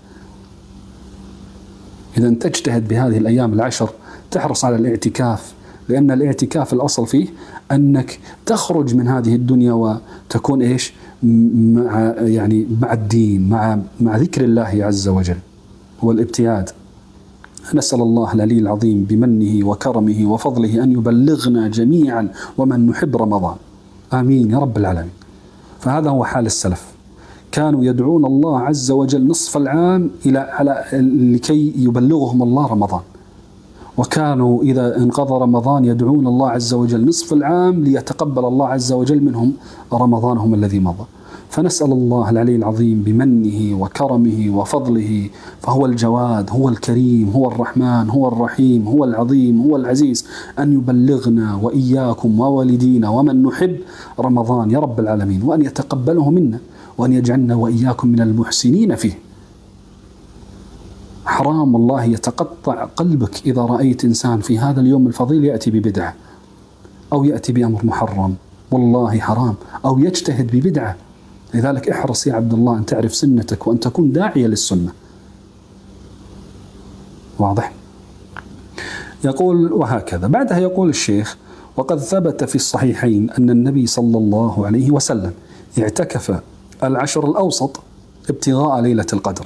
إذا تجتهد بهذه الأيام العشر، تحرص على الاعتكاف، لأن الاعتكاف الأصل فيه أنك تخرج من هذه الدنيا وتكون إيش؟ مع يعني مع الدين، مع مع ذكر الله عز وجل والابتعاد. نسأل الله العلي العظيم بمنه وكرمه وفضله أن يبلغنا جميعا ومن نحب رمضان، آمين يا رب العالمين. فهذا هو حال السلف، كانوا يدعون الله عز وجل نصف العام إلى على لكي يبلغهم الله رمضان، وكانوا إذا انقضى رمضان يدعون الله عز وجل نصف العام ليتقبل الله عز وجل منهم رمضانهم الذي مضى. فنسأل الله العلي العظيم بمنه وكرمه وفضله، فهو الجواد، هو الكريم، هو الرحمن، هو الرحيم، هو العظيم، هو العزيز، أن يبلغنا وإياكم ووالدينا ومن نحب رمضان يا رب العالمين، وأن يتقبله منا، وأن يجعلنا وإياكم من المحسنين فيه. حرام والله يتقطع قلبك إذا رأيت إنسان في هذا اليوم الفضيل يأتي ببدعة أو يأتي بأمر محرم، والله حرام، أو يجتهد ببدعة. لذلك احرص يا عبد الله أن تعرف سنتك وأن تكون داعية للسنة، واضح؟ يقول وهكذا. بعدها يقول الشيخ: وقد ثبت في الصحيحين أن النبي صلى الله عليه وسلم اعتكف العشر الأوسط ابتغاء ليلة القدر،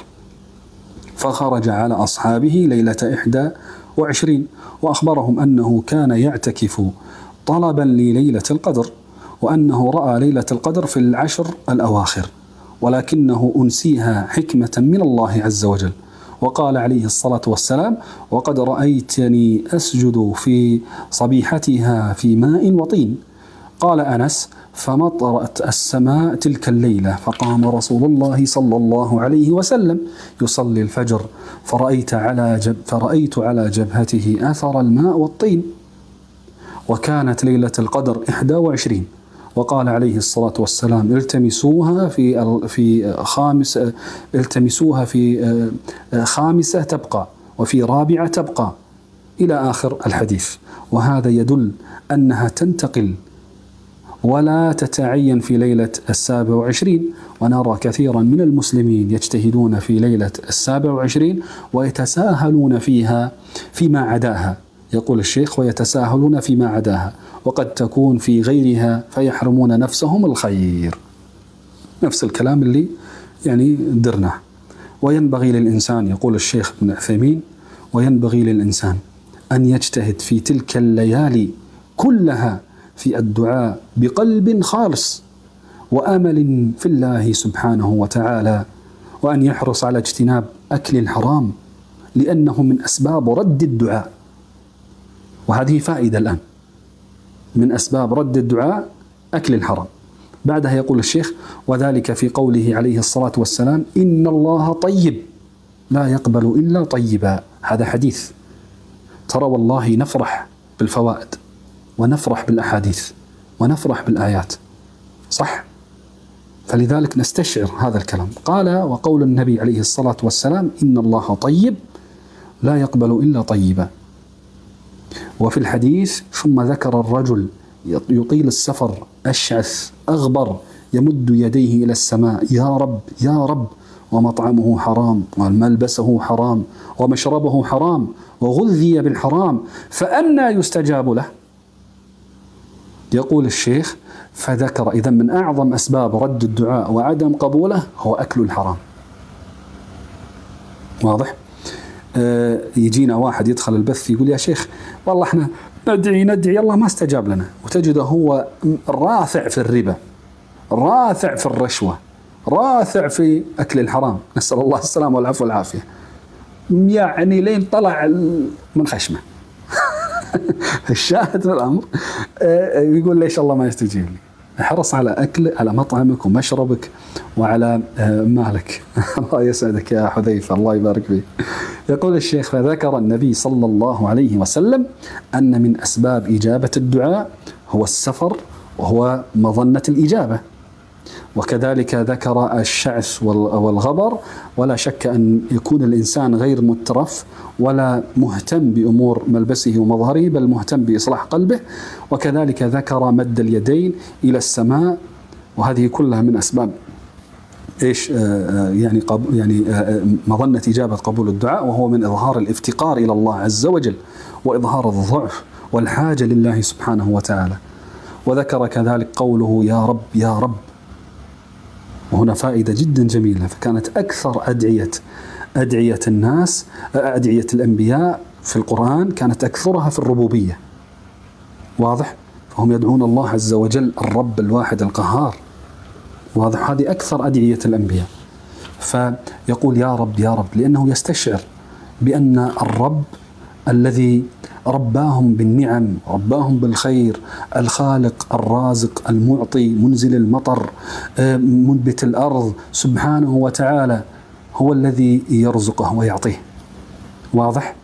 فخرج على أصحابه ليلة إحدى وعشرين وأخبرهم أنه كان يعتكف طلبا لليلة القدر، وأنه رأى ليلة القدر في العشر الأواخر، ولكنه أنسيها حكمة من الله عز وجل. وقال عليه الصلاة والسلام: وقد رأيتني أسجد في صبيحتها في ماء وطين. قال أنس: فمطرت السماء تلك الليلة، فقام رسول الله صلى الله عليه وسلم يصلي الفجر، فرأيت على جب فرأيت على جبهته أثر الماء والطين. وكانت ليلة القدر إحدى وعشرين. وقال عليه الصلاة والسلام: التمسوها في في خامس التمسوها في خامسة تبقى، وفي رابعة تبقى، إلى آخر الحديث. وهذا يدل أنها تنتقل ولا تتعين في ليلة السابع وعشرين. ونرى كثيرا من المسلمين يجتهدون في ليلة السابع وعشرين ويتساهلون فيها فيما عداها. يقول الشيخ: ويتساهلون فيما عداها، وقد تكون في غيرها فيحرمون نفسهم الخير. نفس الكلام اللي يعني درناه. وينبغي للإنسان، يقول الشيخ ابن عثيمين: وينبغي للإنسان أن يجتهد في تلك الليالي كلها في الدعاء بقلب خالص وأمل في الله سبحانه وتعالى، وأن يحرص على اجتناب أكل الحرام، لأنه من أسباب رد الدعاء. وهذه فائدة الآن من أسباب رد الدعاء أكل الحرام. بعدها يقول الشيخ: وذلك في قوله عليه الصلاة والسلام: إن الله طيب لا يقبل إلا طيبا. هذا حديث. ترى والله نفرح بالفوائد ونفرح بالأحاديث ونفرح بالآيات، صح؟ فلذلك نستشعر هذا الكلام. قال: وقول النبي عليه الصلاة والسلام: إن الله طيب لا يقبل إلا طيبا. وفي الحديث: ثم ذكر الرجل يطيل السفر أشعث أغبر يمد يديه إلى السماء: يا رب يا رب، ومطعمه حرام وملبسه حرام ومشربه حرام وغذي بالحرام فأنى يستجاب له. يقول الشيخ: فذكر إذا من أعظم أسباب رد الدعاء وعدم قبوله هو أكل الحرام. واضح؟ آه يجينا واحد يدخل البث يقول: يا شيخ والله احنا ندعي ندعي الله ما استجاب لنا، وتجده هو راثع في الربا، راثع في الرشوة، راثع في أكل الحرام، نسأل الله السلامة والعفو والعافية، يعني لين طلع من خشمه. الشاهد في الأمر يقول: ليش الله ما يستجيب لي؟ احرص على أكل، على مطعمك ومشربك وعلى مالك. الله يسعدك يا حذيفة، الله يبارك فيك. يقول الشيخ: فذكر النبي صلى الله عليه وسلم أن من أسباب إجابة الدعاء هو السفر وهو مظنة الإجابة، وكذلك ذكر الشعث والغبر. ولا شك أن يكون الإنسان غير مترف ولا مهتم بأمور ملبسه ومظهره، بل مهتم بإصلاح قلبه. وكذلك ذكر مد اليدين إلى السماء، وهذه كلها من أسباب إيش آه يعني يعني آه مظنة إجابة قبول الدعاء، وهو من إظهار الافتقار إلى الله عز وجل وإظهار الضعف والحاجة لله سبحانه وتعالى. وذكر كذلك قوله: يا رب يا رب. وهنا فائدة جدا جميلة. فكانت أكثر أدعية أدعية الناس أدعية الأنبياء في القرآن كانت أكثرها في الربوبية. واضح؟ فهم يدعون الله عز وجل الرب الواحد القهار. واضح؟ هذه أكثر أدعية الأنبياء. فيقول: يا رب يا رب، لأنه يستشعر بأن الرب الذي رباهم بالنعم، رباهم بالخير، الخالق الرازق المعطي منزل المطر منبت الأرض سبحانه وتعالى، هو الذي يرزقه ويعطيه. واضح؟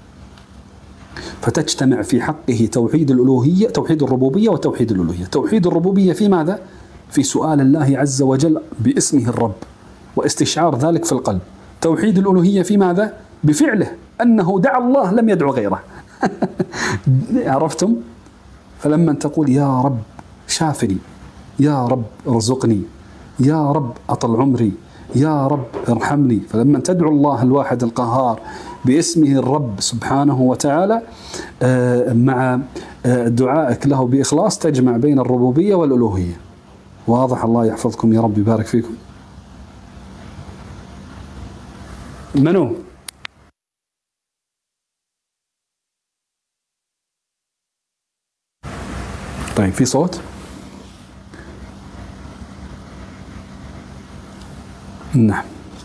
فتجتمع في حقه توحيد الألوهية، توحيد الربوبية وتوحيد الألوهية. توحيد الربوبية في ماذا؟ في سؤال الله عز وجل باسمه الرب واستشعار ذلك في القلب. توحيد الألوهية في ماذا؟ بفعله، أنه دعا الله لم يدعو غيره. عرفتم؟ فلما تقول: يا رب شافني، يا رب ارزقني، يا رب أطل عمري، يا رب ارحمني، فلما تدعو الله الواحد القهار باسمه الرب سبحانه وتعالى مع دعائك له بإخلاص تجمع بين الربوبية والألوهية. واضح؟ الله يحفظكم يا رب، يبارك فيكم. منو؟ طيب في صوت؟ نعم.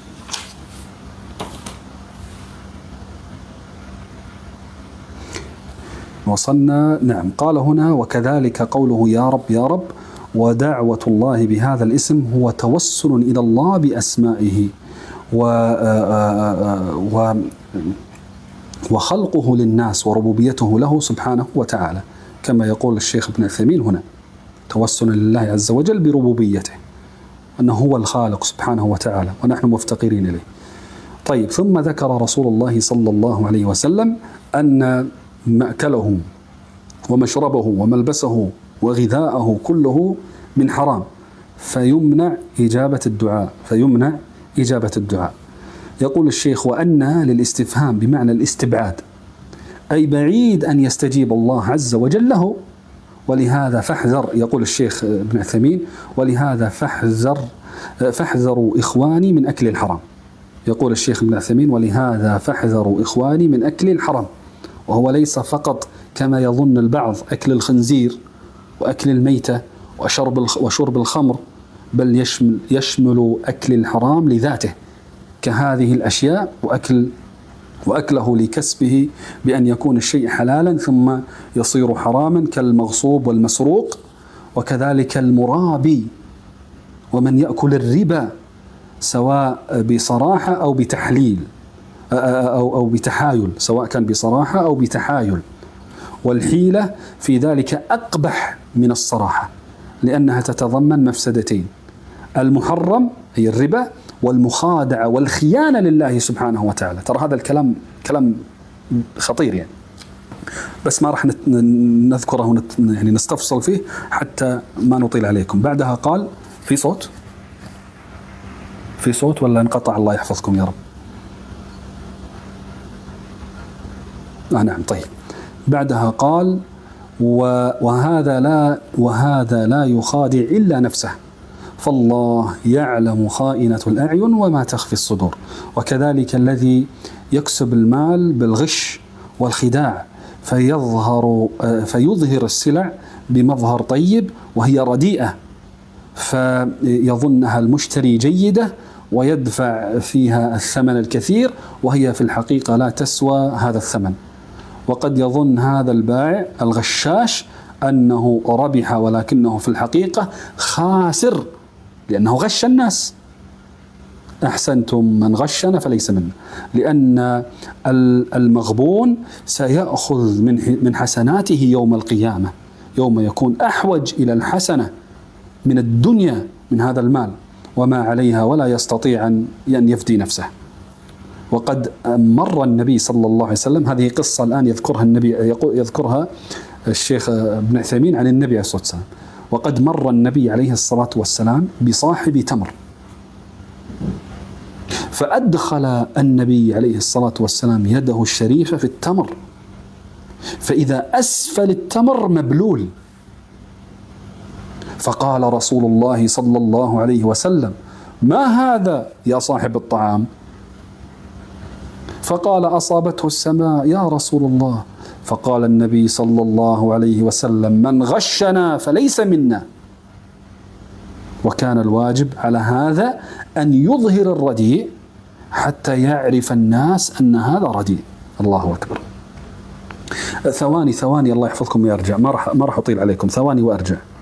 وصلنا. نعم. قال هنا: وكذلك قوله: يا رب يا رب. ودعوة الله بهذا الاسم هو توسل إلى الله بأسمائه و وخلقه للناس وربوبيته له سبحانه وتعالى، كما يقول الشيخ ابن عثيمين هنا: توسل لله عز وجل بربوبيته، أنه هو الخالق سبحانه وتعالى ونحن مفتقرين إليه. طيب، ثم ذكر رسول الله صلى الله عليه وسلم أن مأكله ومشربه وملبسه وغذاءه كله من حرام، فيمنع إجابة الدعاء فيمنع إجابة الدعاء. يقول الشيخ: وأن للاستفهام بمعنى الاستبعاد، أي بعيد أن يستجيب الله عز وجل له، ولهذا فاحذر. يقول الشيخ ابن عثيمين: ولهذا فاحذر فاحذروا إخواني من أكل الحرام. يقول الشيخ ابن عثيمين: ولهذا فاحذروا إخواني من أكل الحرام. وهو ليس فقط كما يظن البعض أكل الخنزير وأكل الميتة وشرب وشرب الخمر، بل يشمل يشمل أكل الحرام لذاته كهذه الأشياء، وأكل وأكله لكسبه بأن يكون الشيء حلالا ثم يصير حراما، كالمغصوب والمسروق، وكذلك المرابي ومن يأكل الربا سواء بصراحة أو بتحليل أو أو بتحايل، سواء كان بصراحة أو بتحايل. والحيلة في ذلك أقبح من الصراحة، لأنها تتضمن مفسدتين: المحرم أي الربا، والمخادعة والخيانة لله سبحانه وتعالى. ترى هذا الكلام كلام خطير يعني، بس ما راح نذكره ونت يعني نستفصل فيه حتى ما نطيل عليكم. بعدها قال في صوت في صوت ولا انقطع؟ الله يحفظكم يا رب. آه نعم طيب. بعدها قال وهذا لا وهذا لا يخادع إلا نفسه، فالله يعلم خائنة الأعين وما تخفي الصدور. وكذلك الذي يكسب المال بالغش والخداع فيظهر فيظهر السلع بمظهر طيب وهي رديئة، فيظنها المشتري جيدة ويدفع فيها الثمن الكثير وهي في الحقيقة لا تسوى هذا الثمن. وقد يظن هذا البائع الغشاش أنه ربح ولكنه في الحقيقة خاسر لأنه غش الناس. أحسنتم، من غشنا فليس منا، لأن المغبون سيأخذ من حسناته يوم القيامة، يوم يكون أحوج إلى الحسنة من الدنيا من هذا المال وما عليها، ولا يستطيع أن يفدي نفسه. وقد مر النبي صلى الله عليه وسلم، هذه قصة الآن يذكرها النبي يذكرها الشيخ ابن عثيمين عن النبي عليه الصلاة والسلام. وقد مر النبي عليه الصلاة والسلام بصاحب تمر، فأدخل النبي عليه الصلاة والسلام يده الشريفة في التمر، فإذا أسفل التمر مبلول، فقال رسول الله صلى الله عليه وسلم ما هذا يا صاحب الطعام؟ فقال أصابته السماء يا رسول الله. فقال النبي صلى الله عليه وسلم من غشنا فليس منا. وكان الواجب على هذا أن يظهر الرديء حتى يعرف الناس أن هذا رديء. الله أكبر. ثواني ثواني الله يحفظكم ويرجع، ما راح ما راح أطيل عليكم، ثواني وأرجع.